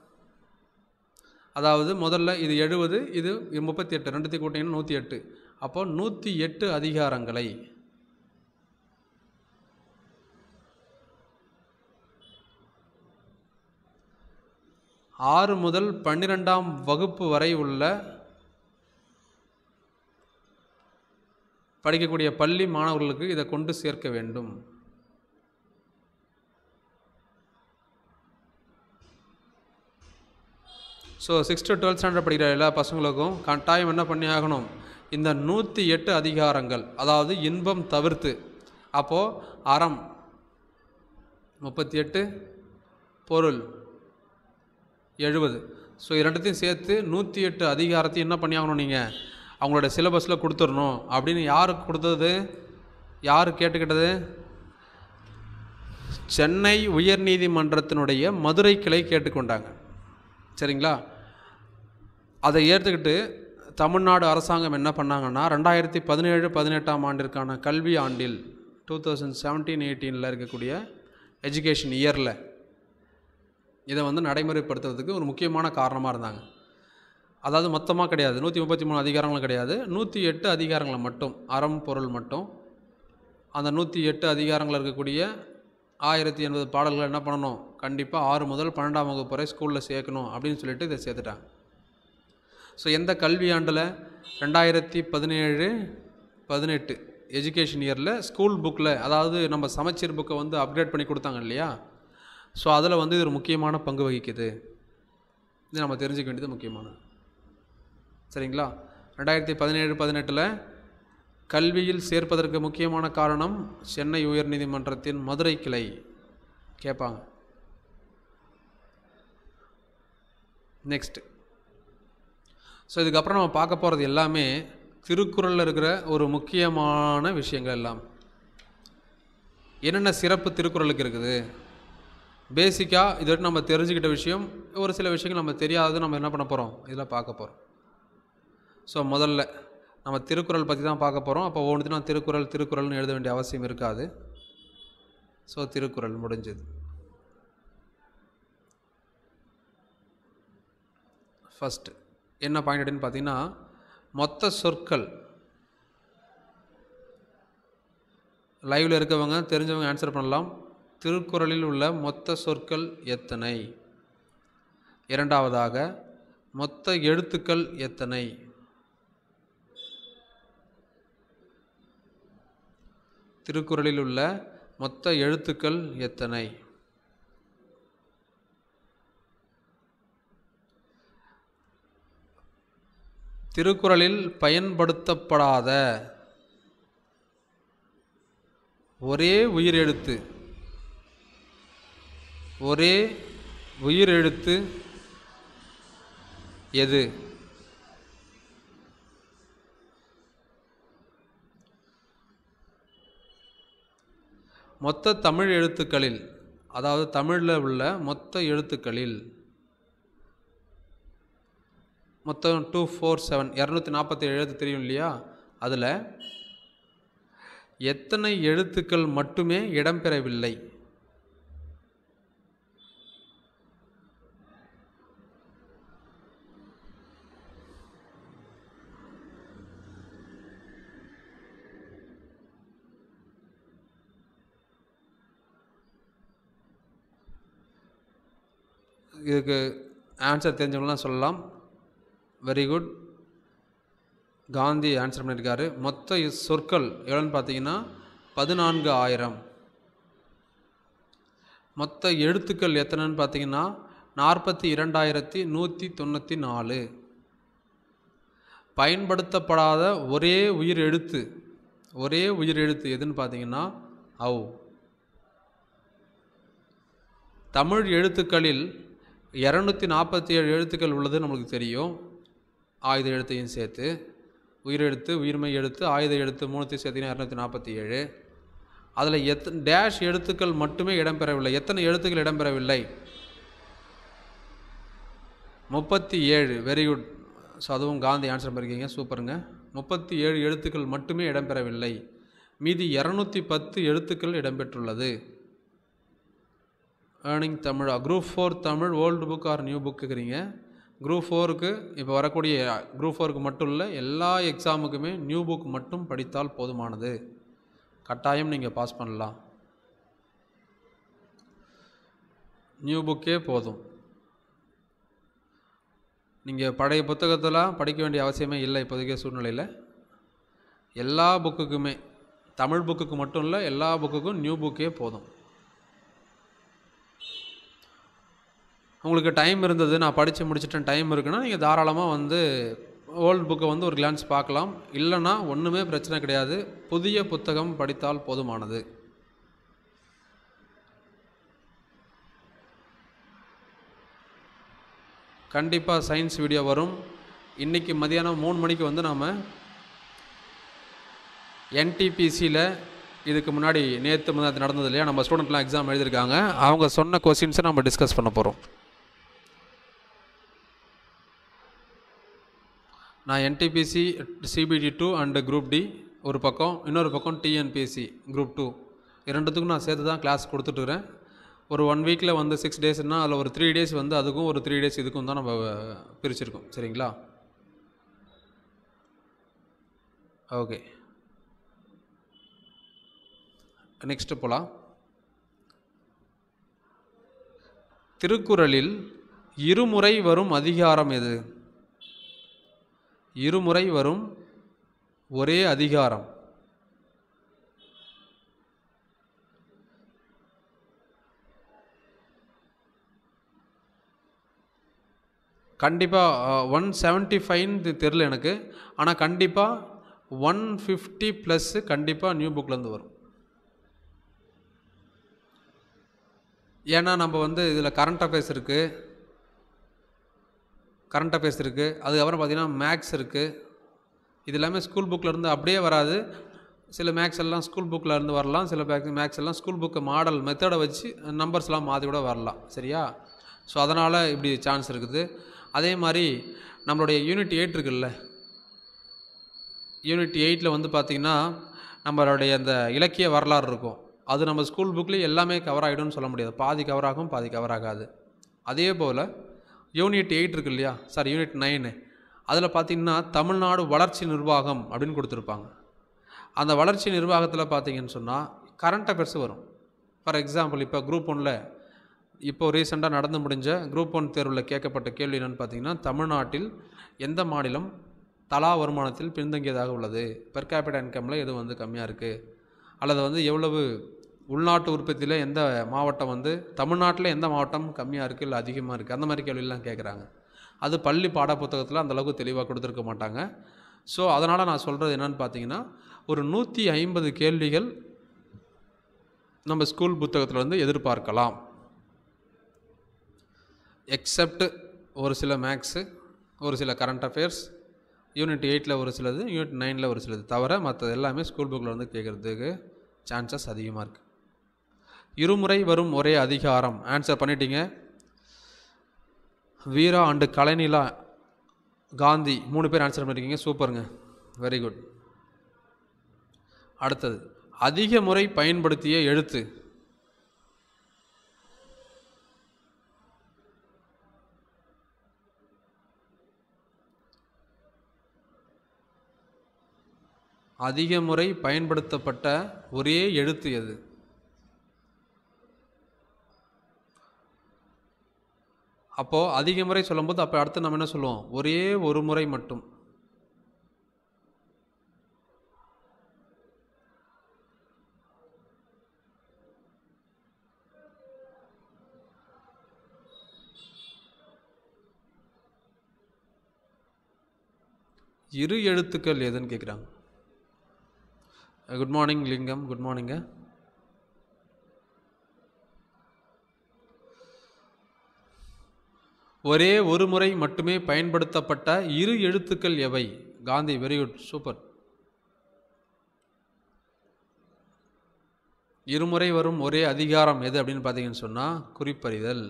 அதாவது முதல்ல இது 70, இது 38, ரெண்டுத்தையும் கூட்டிங்கன்னா 108. அப்போ 108 அதிகாரங்களை ஆறு முதல் 12ஆம் வகுப்பு வரை உள்ள படிக்கக்கூடிய பள்ளி மாணவர்களுக்கு இதை கொண்டு சேர்க்க வேண்டும். So 6th to 12th standard படிக்கிற எல்லா பசங்களுக்கும் கட்டாயம் என்ன பண்ணி ஆகணும்? இந்த 108 அதிகாரங்கள், அதாவது இன்பம் தவிர்த்து, அப்போது அறம் 38, பொருள் 70. ஸோ இரண்டுத்தையும் சேர்த்து 108 அதிகாரத்தையும் என்ன பண்ணி ஆகணும்? நீங்கள் அவங்களோட சிலபஸில் கொடுத்துடணும் அப்படின்னு யாருக்கு கொடுத்தது? யார் கேட்டுக்கிட்டது? சென்னை உயர்நீதிமன்றத்தினுடைய மதுரை கிளை கேட்டுக்கொண்டாங்க. சரிங்களா? அதை ஏற்றுக்கிட்டு தமிழ்நாடு அரசாங்கம் என்ன பண்ணாங்கன்னா 2017-18ஆம் ஆண்டிற்கான கல்வி ஆண்டில் 2017-18 இருக்கக்கூடிய எஜுகேஷன் இயரில் இதை வந்து நடைமுறைப்படுத்துறதுக்கு ஒரு முக்கியமான காரணமாக இருந்தாங்க. அதாவது மொத்தமாக கிடையாது, 133 அதிகாரங்களும் கிடையாது, 108 அதிகாரங்களை மட்டும், அறம் பொருள் மட்டும். அந்த 108 அதிகாரங்கள் இருக்கக்கூடிய 1080 பாடல்கள் என்ன பண்ணணும்? கண்டிப்பாக 6 முதல் 12ஆம் வகுப்பு வரை ஸ்கூலில் சேர்க்கணும் அப்படின்னு சொல்லிட்டு இதை சேர்த்துட்டாங்க. ஸோ எந்த கல்வியாண்டில்? 2017-18 எஜுகேஷன் இயரில் ஸ்கூல் புக்கில், அதாவது நம்ம சமச்சீர் புக்கை வந்து அப்கிரேட் பண்ணி கொடுத்தாங்க இல்லையா? ஸோ அதில் வந்து இது ஒரு முக்கியமான பங்கு வகிக்குது. இது நம்ம தெரிஞ்சுக்க வேண்டியது முக்கியமானது. சரிங்களா? 2017-18 கல்வியில் சேர்ப்பதற்கு முக்கியமான காரணம் சென்னை உயர்நீதிமன்றத்தின் மதுரை கிளை. கேட்பாங்க. நெக்ஸ்ட். ஸோ இதுக்கப்புறம் நம்ம பார்க்க போகிறது எல்லாமே திருக்குறளில் இருக்கிற ஒரு முக்கியமான விஷயங்கள் எல்லாம். என்னென்ன சிறப்பு திருக்குறளுக்கு இருக்குது, பேசிக்காக இது வரைக்கும் நம்ம தெரிஞ்சுக்கிட்ட விஷயம், ஒரு சில விஷயங்கள் நம்ம தெரியாதது நம்ம என்ன பண்ண போகிறோம்? இதில் பார்க்க போகிறோம். ஸோ முதல்ல நம்ம திருக்குறள் பற்றி தான் பார்க்க போகிறோம். அப்போ ஒன்றுனா திருக்குறள்னு எழுத வேண்டிய அவசியம் இருக்காது. ஸோ திருக்குறள் முடிஞ்சது. ஃபஸ்ட்டு என்ன பாயிண்ட் அப்படின்னு பார்த்தீங்கன்னா, மொத்த சொற்கள். லைவில் இருக்கவங்க தெரிஞ்சவங்க ஆன்சர் பண்ணலாம். திருக்குறளில் உள்ள மொத்த சொற்கள் எத்தனை? இரண்டாவதாக மொத்த எழுத்துக்கள் எத்தனை? திருக்குறளில் உள்ள மொத்த எழுத்துக்கள் எத்தனை? திருக்குறளில் பயன்படுத்தப்படாத ஒரே உயிரெழுத்து, ஒரே உயிரெழுத்து எது? மொத்த தமிழ் எழுத்துக்களில், அதாவது தமிழில் உள்ள மொத்த எழுத்துக்களில் மொத்தம் 247 247 எழுத்து தெரியும் இல்லையா? அதில் எத்தனை எழுத்துக்கள் மட்டுமே இடம்பெறவில்லை? இதுக்கு ஆன்சர் தெரிஞ்சவங்களாம் சொல்லலாம். வெரி குட், காந்தி ஆன்சர் பண்ணியிருக்காரு. மொத்த சொற்கள் எவ்வளோன்னு பார்த்தீங்கன்னா 14,000. மொத்த எழுத்துக்கள் எத்தனைன்னு பார்த்தீங்கன்னா 42,194. பயன்படுத்தப்படாத ஒரே உயிர் எழுத்து, ஒரே உயிர் எழுத்து எதுன்னு பார்த்தீங்கன்னா ஔ. தமிழ் எழுத்துக்களில் 247 எழுத்துக்கள் உள்ளது நம்மளுக்கு தெரியும், ஆயுத எழுத்தையும் சேர்த்து. உயிரெழுத்து, உயிர்மை எழுத்து, ஆயுத எழுத்து மூணுத்தையும் சேர்த்திங்கன்னா 247. அதில் டேஷ் எழுத்துக்கள் மட்டுமே இடம்பெறவில்லை. எத்தனை எழுத்துக்கள் இடம்பெறவில்லை? 37. Very good. ஸோ அதுவும் காந்தி ஆன்சர் பண்ணியிருக்கீங்க, சூப்பருங்க. 37 எழுத்துக்கள் மட்டுமே இடம்பெறவில்லை. மீதி 210 எழுத்துக்கள் இடம்பெற்றுள்ளது. ஏர்னிங் தமிழா? Group 4 Tamil old book or new book கேட்குறீங்க. குரூப் 4க்கு இப்போ வரக்கூடிய குரூப் 4க்கு மட்டும் இல்லை, எல்லா எக்ஸாமுக்குமே நியூ புக் மட்டும் படித்தால் போதுமானது. கட்டாயம் நீங்கள் பாஸ் பண்ணலாம். நியூ புக்கே போதும். நீங்கள் பழைய புத்தகத்தெல்லாம் படிக்க வேண்டிய அவசியமே இல்லை இப்போதைய சூழ்நிலையில். எல்லா புக்குக்குமே, தமிழ் புக்குக்கு மட்டும் இல்லை, எல்லா புக்குக்கும் நியூ புக்கே போதும். உங்களுக்கு டைம் இருந்தது, நான் படித்து முடிச்சிட்டேன், டைம் இருக்குன்னா நீங்கள் தாராளமாக வந்து ஓல்டு புக்கை வந்து ஒரு கிளான்ஸ் பார்க்கலாம். இல்லைன்னா ஒன்றுமே பிரச்சனை கிடையாது, புதிய புத்தகம் படித்தால் போதுமானது. கண்டிப்பாக சயின்ஸ் வீடியோ வரும். இன்றைக்கி மதியானம் 3 மணிக்கு வந்து நாம் என்டிபிசியில் இதுக்கு முன்னாடி நேற்று நடந்தது இல்லையா, நம்ம ஸ்டூடெண்ட்லாம் எக்ஸாம் எழுதியிருக்காங்க, அவங்க சொன்ன கொஸ்டின்ஸை நம்ம டிஸ்கஸ் பண்ண போகிறோம். நான் NTPC CBT 2 and group D ஒரு பக்கம், இன்னொரு பக்கம் டிஎன்பிஎஸ்சி குரூப் 2 இரண்டுத்துக்கும் நான் சேர்த்து தான் கிளாஸ் கொடுத்துட்டுருக்கிறேன். ஒரு 1 வீக்கில் வந்து 6 டேஸ்னால் அதில் ஒரு 3 டேஸ் வந்து அதுக்கும், ஒரு 3 டேஸ் இதுக்கும் தான் நம்ம பிரிச்சிருக்கோம். சரிங்களா? ஓகே, நெக்ஸ்ட்டு போகலாம். திருக்குறளில் இருமுறை வரும் அதிகாரம் எது? இருமுறை வரும் ஒரே அதிகாரம். கண்டிப்பாக 175 தெரில எனக்கு, ஆனால் கண்டிப்பாக 150+ கண்டிப்பாக நியூ புக்லேருந்து வரும். ஏன்னா நம்ம வந்து இதில் கரண்ட் அஃபேர்ஸ் இருக்குது, அதுக்கப்புறம் பார்த்திங்கன்னா மேக்ஸ் இருக்குது. இது எல்லாமே ஸ்கூல் புக்கில் அப்படியே வராது. சில மேக்ஸ் எல்லாம் ஸ்கூல் புக்கில் இருந்து வரலாம், சில மேக்ஸ் எல்லாம் ஸ்கூல் புக்கு மாடல் மெத்தடை வச்சு நம்பர்ஸ்லாம் மாற்றி கூட வரலாம். சரியா? ஸோ அதனால் இப்படி சான்ஸ் இருக்குது. அதே மாதிரி நம்மளுடைய யூனிட் 8 இருக்குல்ல, யூனிட் 8 வந்து பார்த்திங்கன்னா நம்மளுடைய அந்த இலக்கிய வரலாறு இருக்கும். அது நம்ம ஸ்கூல் புக்லேயே எல்லாமே கவர் ஆகிடும்னு சொல்ல முடியாது, பாதி கவர் ஆகும், பாதி கவர் ஆகாது. அதே போல் யூனிட் 8 இருக்கு இல்லையா, யூனிட் 9, அதில் பார்த்திங்கன்னா தமிழ்நாடு வளர்ச்சி நிர்வாகம் அப்படின்னு கொடுத்துருப்பாங்க. அந்த வளர்ச்சி நிர்வாகத்தில் பார்த்திங்கன்னு சொன்னால் கரண்ட் அஃபேர்ஸ் வரும். ஃபார் எக்ஸாம்பிள் இப்போ குரூப் 1ல் இப்போ ரீசெண்டாக நடந்து முடிஞ்ச குரூப் 1 தேர்வில் கேட்கப்பட்ட கேள்வி என்னென்னு பார்த்திங்கன்னா, தமிழ்நாட்டில் எந்த மாநிலம் தலா வருமானத்தில் பின்தங்கியதாக உள்ளது, பெர் கேபிட்டா இன்கமில் எது வந்து கம்மியாக இருக்குது, அல்லது வந்து எவ்வளவு உள்நாட்டு உற்பத்தியில் எந்த மாவட்டம் வந்து தமிழ்நாட்டில் எந்த மாவட்டம் கம்மியாக இருக்குது இல்லை அதிகமாக இருக்குது, அந்த மாதிரி கேள்வியெல்லாம் கேட்குறாங்க. அது பள்ளி பாட புத்தகத்தில் அந்தளவுக்கு தெளிவாக கொடுத்துருக்க மாட்டாங்க. ஸோ அதனால் நான் சொல்கிறது என்னென்னு பார்த்தீங்கன்னா, ஒரு 150 கேள்விகள் நம்ம ஸ்கூல் புத்தகத்தில் வந்து எதிர்பார்க்கலாம். எக்ஸப்ட் ஒரு சில மேக்ஸு, ஒரு சில கரண்ட் அஃபேர்ஸ், யூனிட் 8ல் ஒரு சிலது, யூனிட் 9ல் ஒரு சிலது தவிர மற்றது எல்லாமே ஸ்கூல் புக்கில் வந்து கேட்குறதுக்கு சான்சஸ் அதிகமாக இருக்குது. இருமுறை வரும் ஒரே அதிகாரம் ஆன்சர் பண்ணிட்டீங்க. வீரா அண்டு கலைநிலா காந்தி 3 பேர் ஆன்சர் பண்ணியிருக்கீங்க. சூப்பருங்க, வெரி குட். அடுத்தது அதிக முறை பயன்படுத்திய எழுத்து. அதிக முறை பயன்படுத்தப்பட்ட ஒரே எழுத்து எது? அப்போது அதிக முறை சொல்லும்போது அப்போ அடுத்து நம்ம என்ன சொல்லுவோம்? ஒரே ஒரு முறை மட்டும். இரு எழுத்துக்கள் எதுன்னு கேட்குறாங்க. Good morning Lingam, good morning. ஒரே ஒரு முறை மட்டுமே பயன்படுத்தப்பட்ட இரு எழுத்துக்கள் எவை? Gandhi, very good, super. இருமுறை வரும் ஒரே அதிகாரம் எது அப்படின்னு பார்த்தீங்கன்னு சொன்னால் குறிப்பறிதல்.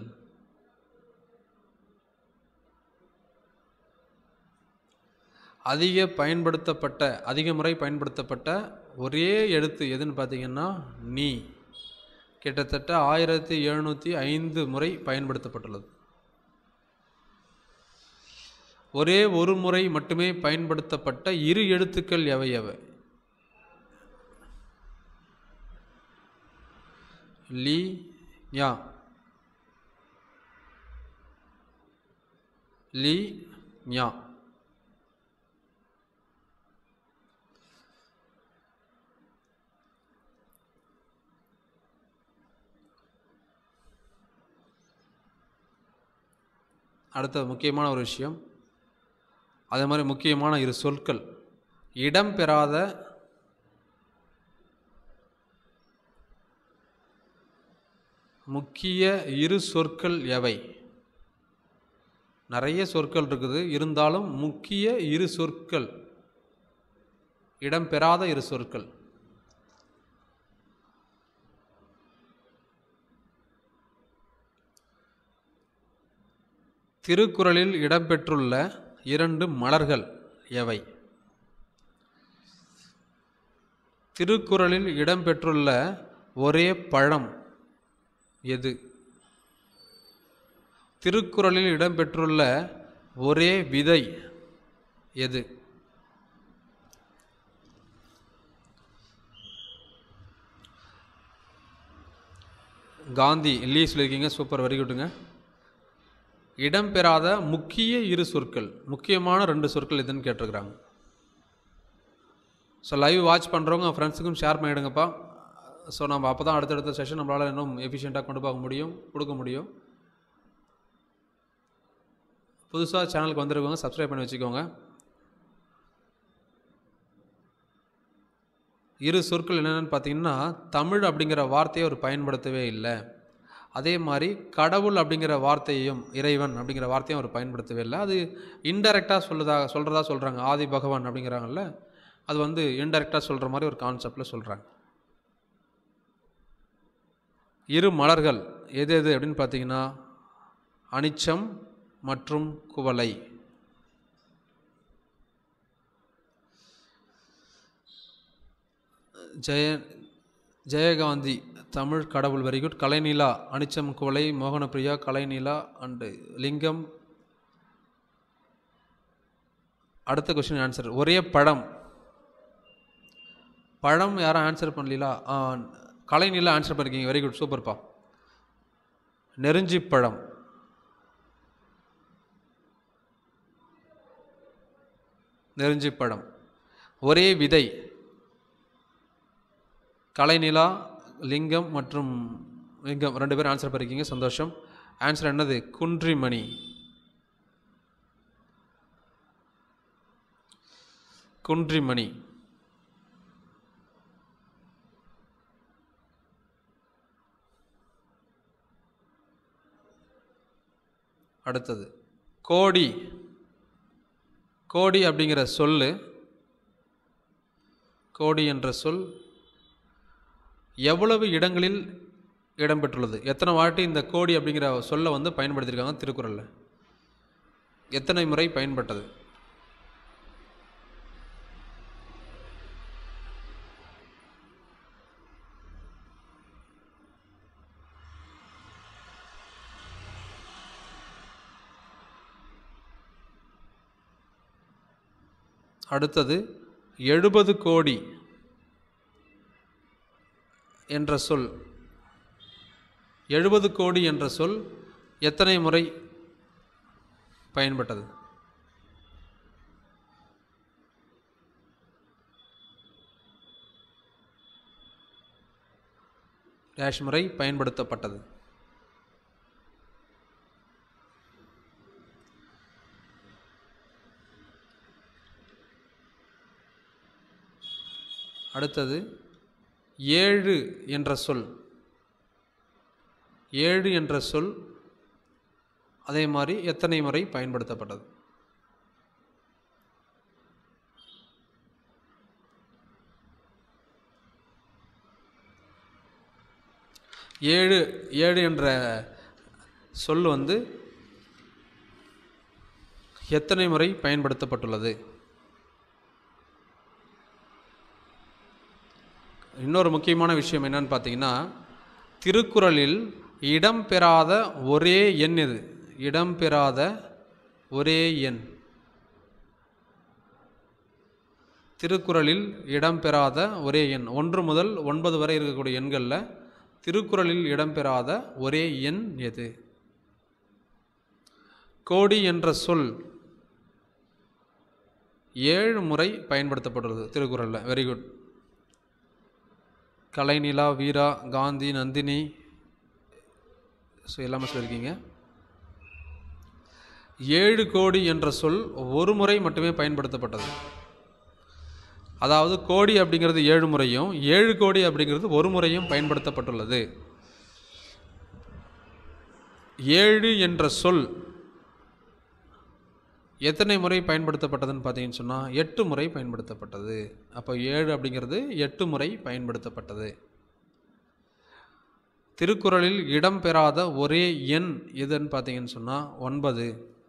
அதிக முறை பயன்படுத்தப்பட்ட ஒரே எழுத்து எதுன்னு பார்த்தீங்கன்னா நீ. கிட்டத்தட்ட 1705 முறை பயன்படுத்தப்பட்டுள்ளது. ஒரே ஒரு முறை மட்டுமே பயன்படுத்தப்பட்ட இரு எழுத்துக்கள் எவை எவை? லீ ஞா. லீ ஞா. அடுத்த முக்கியமான ஒரு விஷயம், அதே மாதிரி முக்கியமான இரு சொற்கள். இடம்பெறாத முக்கிய இரு சொற்கள் எவை? நிறைய சொற்கள் இருக்குது, இருந்தாலும் முக்கிய இரு சொற்கள், இடம்பெறாத இரு சொற்கள். திருக்குறளில் இடம்பெற்றுள்ள 2 மலர்கள் எவை? திருக்குறளில் இடம்பெற்றுள்ள ஒரே பழம் எது? திருக்குறளில் இடம்பெற்றுள்ள ஒரே விதை எது? காந்தி, லீ சொல்லியிருக்கீங்க, சூப்பர், வெரி குட்டுங்க. இடம்பெறாத முக்கிய இரு சொற்கள், முக்கியமான 2 சொற்கள் எதுன்னு கேட்டிருக்கிறாங்க. ஸோ லைவ் வாட்ச் பண்ணுறவங்க ஃப்ரெண்ட்ஸுக்கும் ஷேர் பண்ணிவிடுங்கப்பா. ஸோ நம்ம அப்போ தான் அடுத்தடுத்த செஷன் நம்மளால் இன்னும் எஃபிஷியண்ட்டாக கொண்டு போக முடியும், கொடுக்க முடியும். புதுசாக சேனலுக்கு வந்திருக்கவங்க சப்ஸ்கிரைப் பண்ணி வச்சுக்கோங்க. இரு சொற்கள் என்னென்னு பார்த்தீங்கன்னா, தமிழ் அப்படிங்கிற வார்த்தையை அவர் பயன்படுத்தவே இல்லை. அதே மாதிரி கடவுள் அப்படிங்கிற வார்த்தையையும், இறைவன் அப்படிங்கிற வார்த்தையும் அவர் பயன்படுத்தவே இல்லை. அது இன்டெரக்டாக சொல்கிறதா சொல்கிறாங்க. ஆதி பகவான் அப்படிங்கிறாங்கல்ல, அது வந்து இன்டெரக்டாக சொல்கிற மாதிரி ஒரு கான்செப்டில் சொல்கிறாங்க. இரு மலர்கள் எது எது அப்படின்னு பார்த்தீங்கன்னா அனிச்சம் மற்றும் குவளை. ஜெயகாந்தி, தமிழ் கடவுள், வெரி குட். கலைநிலா, அனிச்சம் குவளை. மோகனப்பிரியா, கலைநிலா அண்டு லிங்கம். அடுத்த கொஸ்டின் ஆன்சர் ஒரே பழம். பழம் யாரும் ஆன்சர் பண்ணலா? கலைநிலா ஆன்சர் பண்ணிருக்கீங்க, வெரி குட், சூப்பர்ப்பா. நெருஞ்சி பழம். நெருஞ்சி பழம். ஒரே விதை. கலைநிலா, லிங்கம் மற்றும் லிங்கம் 2 பேரும் ஆன்சர் பண்ணிருக்கீங்க, சந்தோஷம். ஆன்சர் என்னது? குன்றிமணி. குன்றிமணி. அடுத்தது கோடி. கோடி அப்படிங்கிற சொல்லு, கோடி என்ற சொல் எவ்வளவு இடங்களில் இடம்பெற்றுள்ளது? எத்தனை வாட்டி இந்த கோடி அப்படிங்கிற சொல்லை வந்து பயன்படுத்தியிருக்காங்க திருக்குறளில்? எத்தனை முறை பயன்பட்டது? அடுத்தது 70 கோடி என்ற சொல், 70 கோடி என்ற சொல் எத்தனை முறை பயன்பட்டது? டேஷ் முறை பயன்படுத்தப்பட்டது. அடுத்தது 7 என்ற சொல், 7 என்ற சொல் அதே மாதிரி எத்தனை முறை பயன்படுத்தப்பட்டது? ஏழு ஏழு என்ற சொல் வந்து எத்தனை முறை பயன்படுத்தப்பட்டுள்ளது? இன்னொரு முக்கியமான விஷயம் என்னன்னு பார்த்தீங்கன்னா, திருக்குறளில் இடம்பெறாத ஒரே எண் எது? இடம்பெறாத ஒரே எண். திருக்குறளில் இடம்பெறாத ஒரே எண் 1 முதல் 9 வரை இருக்கக்கூடிய எண்களில் திருக்குறளில் இடம்பெறாத ஒரே எண் எது? கோடி என்ற சொல் 7 முறை பயன்படுத்தப்பட்டுள்ளது திருக்குறளில். Very good. Kalainila, Veera, Gandhi, Nandini, so எல்லாமே சொல்லியிருக்கீங்க. 7 கோடி என்ற சொல் ஒரு முறை மட்டுமே பயன்படுத்தப்பட்டது. அதாவது கோடி அப்படிங்கிறது 7 முறையும் 7 கோடி அப்படிங்கிறது ஒரு முறையும் பயன்படுத்தப்பட்டுள்ளது. 7 என்ற சொல் எத்தனை முறை பயன்படுத்தப்பட்டதுன்னு பார்த்தீங்கன்னு சொன்னால் 8 முறை பயன்படுத்தப்பட்டது. அப்போ 7 அப்படிங்கிறது 8 முறை பயன்படுத்தப்பட்டது. திருக்குறளில் இடம்பெறாத ஒரே எண் எதுன்னு பார்த்தீங்கன்னு சொன்னால் 9.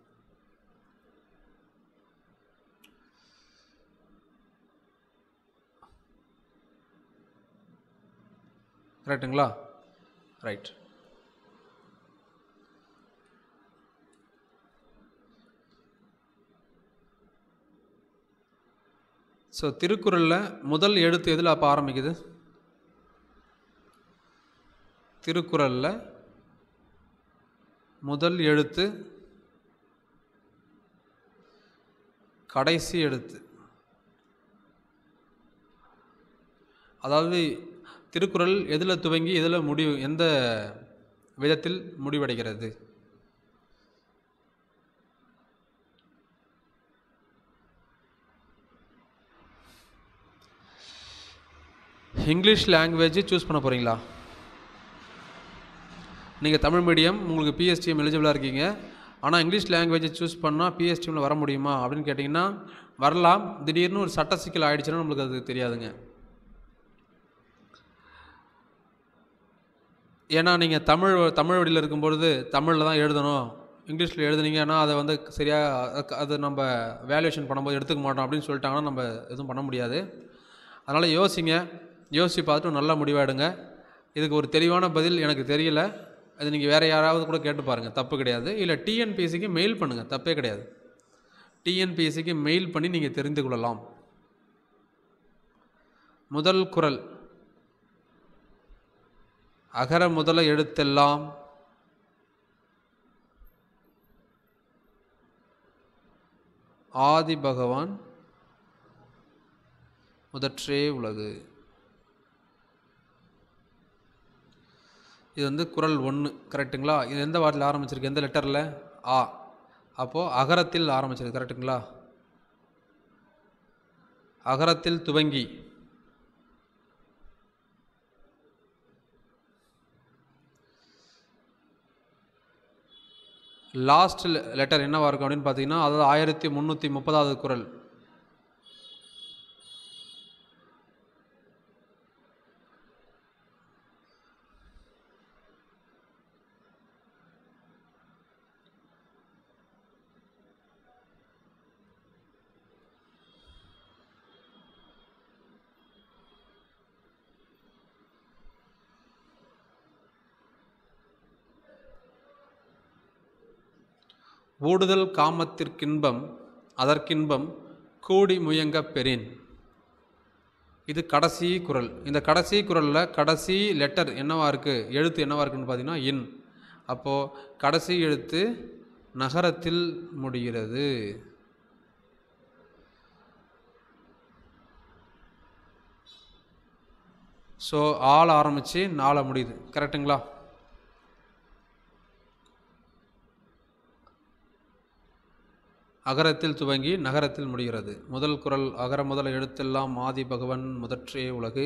ரைட்டுங்களா? ரைட். ஸோ திருக்குறளில் முதல் எழுத்து எதில் அப்போ ஆரம்பிக்குது? திருக்குறளில் முதல் எழுத்து கடைசி எழுத்து. அதாவது திருக்குறள் எதில் துவங்கி எதில் முடிவு, எந்த விதத்தில் முடிவடைகிறது? இங்கிலீஷ் லாங்குவேஜ் சூஸ் பண்ண போகிறீங்களா? நீங்கள் தமிழ் மீடியம், உங்களுக்கு பிஎஸ்டிஎம் எலிஜிபிளாக இருக்கீங்க. ஆனால் இங்கிலீஷ் லாங்குவேஜை சூஸ் பண்ணால் பிஎஸ்டிஎம்மில் வர முடியுமா அப்படின்னு கேட்டிங்கன்னா வரலாம். திடீர்னு ஒரு சட்ட சிக்கல் ஆகிடுச்சுன்னா நம்மளுக்கு அது தெரியாதுங்க. ஏன்னா நீங்கள் தமிழ் வழியில் இருக்கும்பொழுது தமிழில் தான் எழுதணும், இங்கிலீஷில் எழுதுனீங்கன்னா அதை வந்து சரியாக அது நம்ம வேல்யூஷன் பண்ணும்போது எடுத்துக்க மாட்டோம் அப்படின்னு சொல்லிட்டாங்கன்னா நம்ம எதுவும் பண்ண முடியாது. அதனால் யோசித்து பார்த்துட்டு நல்ல முடிவாடுங்க. இதுக்கு ஒரு தெளிவான பதில் எனக்கு தெரியல, அது நீங்கள் வேறு யாராவது கூட கேட்டு பாருங்கள், தப்பு கிடையாது. இல்லை டிஎன்பிஎஸ்சிக்கு மெயில் பண்ணுங்கள், தப்பே கிடையாது. டிஎன்பிஎஸ்சிக்கு மெயில் பண்ணி நீங்கள் தெரிந்து கொள்ளலாம். முதல் குறள் அகர முதல எழுத்தெல்லாம் ஆதி பகவான் முதற்றே உலகு. இது வந்து குறள் 1, கரெக்டுங்களா? இது எந்த வார்த்தையில் ஆரம்பிச்சிருக்கு? எந்த லெட்டரில்? ஆ. அப்போது அகரத்தில் ஆரம்பிச்சிருக்கு, கரெக்டுங்களா? அகரத்தில் துவங்கி லாஸ்ட் லெட்டர் என்னவாக இருக்கும் அப்படின்னு பார்த்தீங்கன்னா, அதாவது 1330வது குறள். ஊடுதல் காமத்திற்கின்பம் அதற்கின்பம் கூடி முயங்க பெறின். இது கடைசி குறள். இந்த கடைசி குறளில் கடைசி லெட்டர் என்னவா இருக்குது, எழுத்து என்னவா இருக்குன்னு பார்த்தீங்கன்னா இன். அப்போது கடைசி எழுத்து நகரத்தில் முடிகிறது. ஸோ ஆள ஆரம்பித்து நாள முடியுது. கரெக்டுங்களா? அகரத்தில் துவங்கி நகரத்தில் முடிகிறது. முதல் குறள் அகர முதல எழுத்தெல்லாம் ஆதி பகவன் முதற்றே உலகு.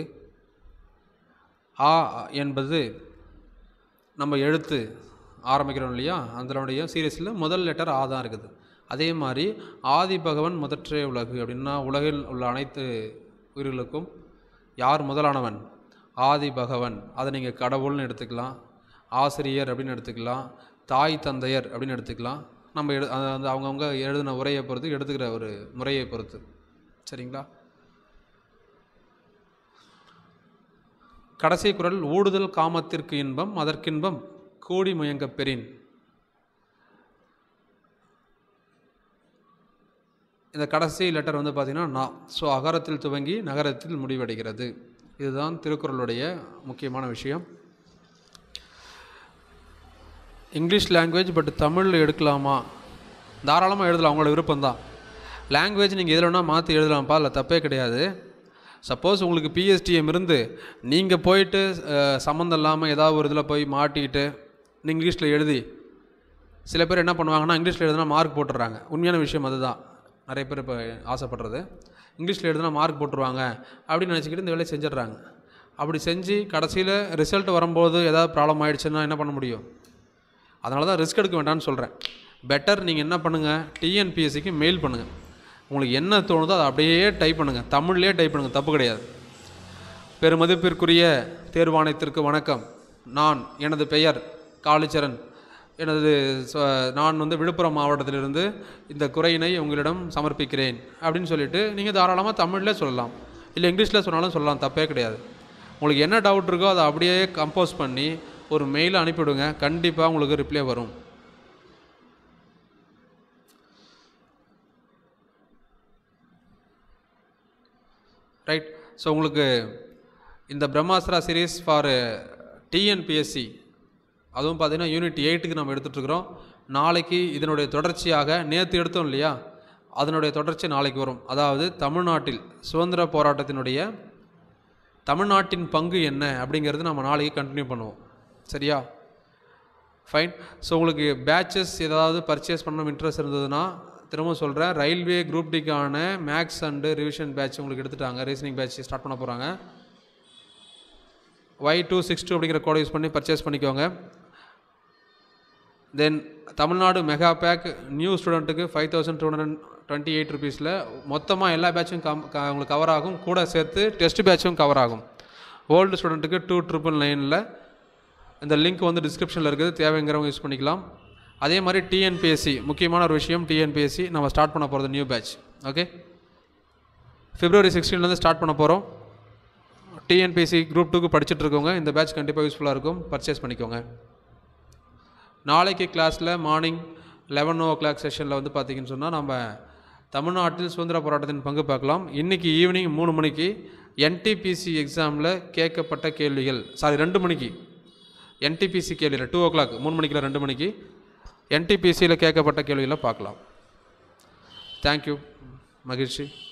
ஆ என்பது நம்ம எழுத்து ஆரம்பிக்கிறோம் இல்லையா, அதனுடைய சீரியஸில் முதல் லெட்டர் ஆ தான் இருக்குது. அதே மாதிரி ஆதி பகவன் முதற்றே உலகு அப்படின்னா உலகில் உள்ள அனைத்து உயிர்களுக்கும் யார் முதலானவன்? ஆதி பகவன். அதை நீங்கள் கடவுள்னு எடுத்துக்கலாம், ஆசிரியர் அப்படின்னு எடுத்துக்கலாம், தாய் தந்தையர் அப்படின்னு எடுத்துக்கலாம். நம்ம அந்த அவங்கவுங்க எழுதின உரையை பொறுத்து, எடுத்துக்கிற ஒரு முறையை பொறுத்து. சரிங்களா? கடைசி குறள் ஊடுதல் காமத்திற்கு இன்பம் அதற்கின்பம் கூடி முயங்க பெறின். இந்த கடைசி லெட்டர் வந்து பார்த்திங்கன்னா நா. ஸோ அகரத்தில் துவங்கி நகரத்தில் முடிவடைகிறது. இதுதான் திருக்குறளுடைய முக்கியமான விஷயம். இங்கிலீஷ் லாங்குவேஜ் பட் தமிழில் எடுக்கலாமா? தாராளமாக எழுதலாம், அவங்களோட விருப்பம்தான். லாங்குவேஜ் நீங்கள் எதில் வேணால் மாற்றி எழுதலாம்ப்பா, இல்லை தப்பே கிடையாது. சப்போஸ் உங்களுக்கு பிஎஸ்டிஎம் இருந்து நீங்கள் போயிட்டு சம்மந்தம் இல்லாமல் ஏதாவது ஒரு இதில் போய் மாட்டிக்கிட்டு நீங்கள் இங்கிலீஷில் எழுதி, சில பேர் என்ன பண்ணுவாங்கன்னா இங்கிலீஷில் எழுதுனா மார்க் போட்டுடுறாங்க. உண்மையான விஷயம் அதுதான். நிறைய பேர் இப்போ ஆசைப்படுறது இங்கிலீஷில் எழுதுனா மார்க் போட்டுருவாங்க அப்படின்னு நினச்சிக்கிட்டு இந்த வேலையை செஞ்சிடுறாங்க. அப்படி செஞ்சு கடைசியில் ரிசல்ட் வரும்போது ஏதாவது ப்ராப்ளம் ஆகிடுச்சுன்னா என்ன பண்ண முடியும்? அதனால தான் ரிஸ்க் எடுக்க வேண்டாம்னு சொல்கிறேன். பெட்டர் நீங்கள் என்ன பண்ணுங்கள், டிஎன்பிஎஸ்சிக்கு மெயில் பண்ணுங்கள். உங்களுக்கு என்ன தோணுதோ அதை அப்படியே டைப் பண்ணுங்கள், தமிழ்லேயே டைப் பண்ணுங்கள், தப்பு கிடையாது. பெருமதிப்பிற்குரிய தேர்வாணையத்திற்கு வணக்கம். எனது பெயர் காளிச்சரன். நான் விழுப்புரம் மாவட்டத்திலிருந்து இந்த குறையினை உங்களிடம் சமர்ப்பிக்கிறேன் அப்படின்னு சொல்லிவிட்டு நீங்கள் தாராளமாக தமிழில் சொல்லலாம், இல்லை இங்கிலீஷில் சொன்னாலும் சொல்லலாம், தப்பே கிடையாது. உங்களுக்கு என்ன டவுட் இருக்கோ அதை அப்படியே கம்போஸ் பண்ணி ஒரு மெயில் அனுப்பிவிடுங்க, கண்டிப்பாக உங்களுக்கு ரிப்ளை வரும். ரைட். ஸோ உங்களுக்கு இந்த பிரம்மாஸ்திரா சீரீஸ் ஃபார் டிஎன்பிஎஸ்சி, அதுவும் பார்த்திங்கன்னா யூனிட் 8க்கு நம்ம எடுத்துகிட்ருக்குறோம். நாளைக்கு இதனுடைய தொடர்ச்சியாக, நேற்று எடுத்தோம் இல்லையா, அதனுடைய தொடர்ச்சி நாளைக்கு வரும். அதாவது தமிழ்நாட்டில் சுதந்திர போராட்டத்தினுடைய தமிழ்நாட்டின் பங்கு என்ன அப்படிங்கிறது நம்ம நாளைக்கு கண்டினியூ பண்ணுவோம். சரியா? ஃபைன். ஸோ உங்களுக்கு பேட்சஸ் ஏதாவது பர்ச்சேஸ் பண்ணணும் இன்ட்ரெஸ்ட் இருந்ததுன்னா திரும்ப சொல்கிறேன், ரயில்வே குரூப் டிக்கான மேக்ஸ் அண்டு ரிவிஷன் பேட்ச் உங்களுக்கு எடுத்துட்டாங்க. ரீசனிங் பேட்ச் ஸ்டார்ட் பண்ண போகிறாங்க. Y262 அப்படிங்கிற கோடை யூஸ் பண்ணி பர்ச்சேஸ் பண்ணிக்கோங்க. Then Tamil Nadu mega pack new ஸ்டூடெண்ட்டுக்கு 5228 ருபீஸில் மொத்தமாக எல்லா பேட்சும் உங்களுக்கு கவர் ஆகும், கூட சேர்த்து டெஸ்ட் பேட்சும் கவர் ஆகும். ஓல்டு ஸ்டூடெண்ட்டுக்கு 2999. இந்த லிங்க் டிஸ்கிரிப்ஷனில் இருக்குது, தேவைங்கிறவங்க யூஸ் பண்ணிக்கலாம். அதே மாதிரி டிஎன்பிஎஸ்சி, முக்கியமான ஒரு விஷயம், டிஎன்பிஎஸ்சி நம்ம ஸ்டார்ட் பண்ண போகிறது new batch. Okay, February 16 start பண்ண போகிறோம். டிஎன்பிஎஸ்சி குரூப் 2க்கு படிச்சுட்டு இருக்கவங்க இந்த பேட்ச் கண்டிப்பாக யூஸ்ஃபுல்லாக இருக்கும், பர்ச்சேஸ் பண்ணிக்கோங்க. நாளைக்கு கிளாஸில் மார்னிங் 11 o'clock செஷனில் பார்த்திங்கன்னு சொன்னால் நம்ம தமிழ்நாட்டில் சுதந்திர போராட்டத்தின் பங்கு பார்க்கலாம். இன்றைக்கி ஈவினிங் 3 மணிக்கு என்டிபிசி எக்ஸாமில் கேட்கப்பட்ட கேள்விகள், 2 மணிக்கு என்டிபிசி கேள்வியில் 2 o'clock, 3 மணிக்கில் 2 மணிக்கு என்டிபிசியில் கேட்கப்பட்ட கேள்விகளை பார்க்கலாம். தேங்க்யூ, மகிழ்ச்சி.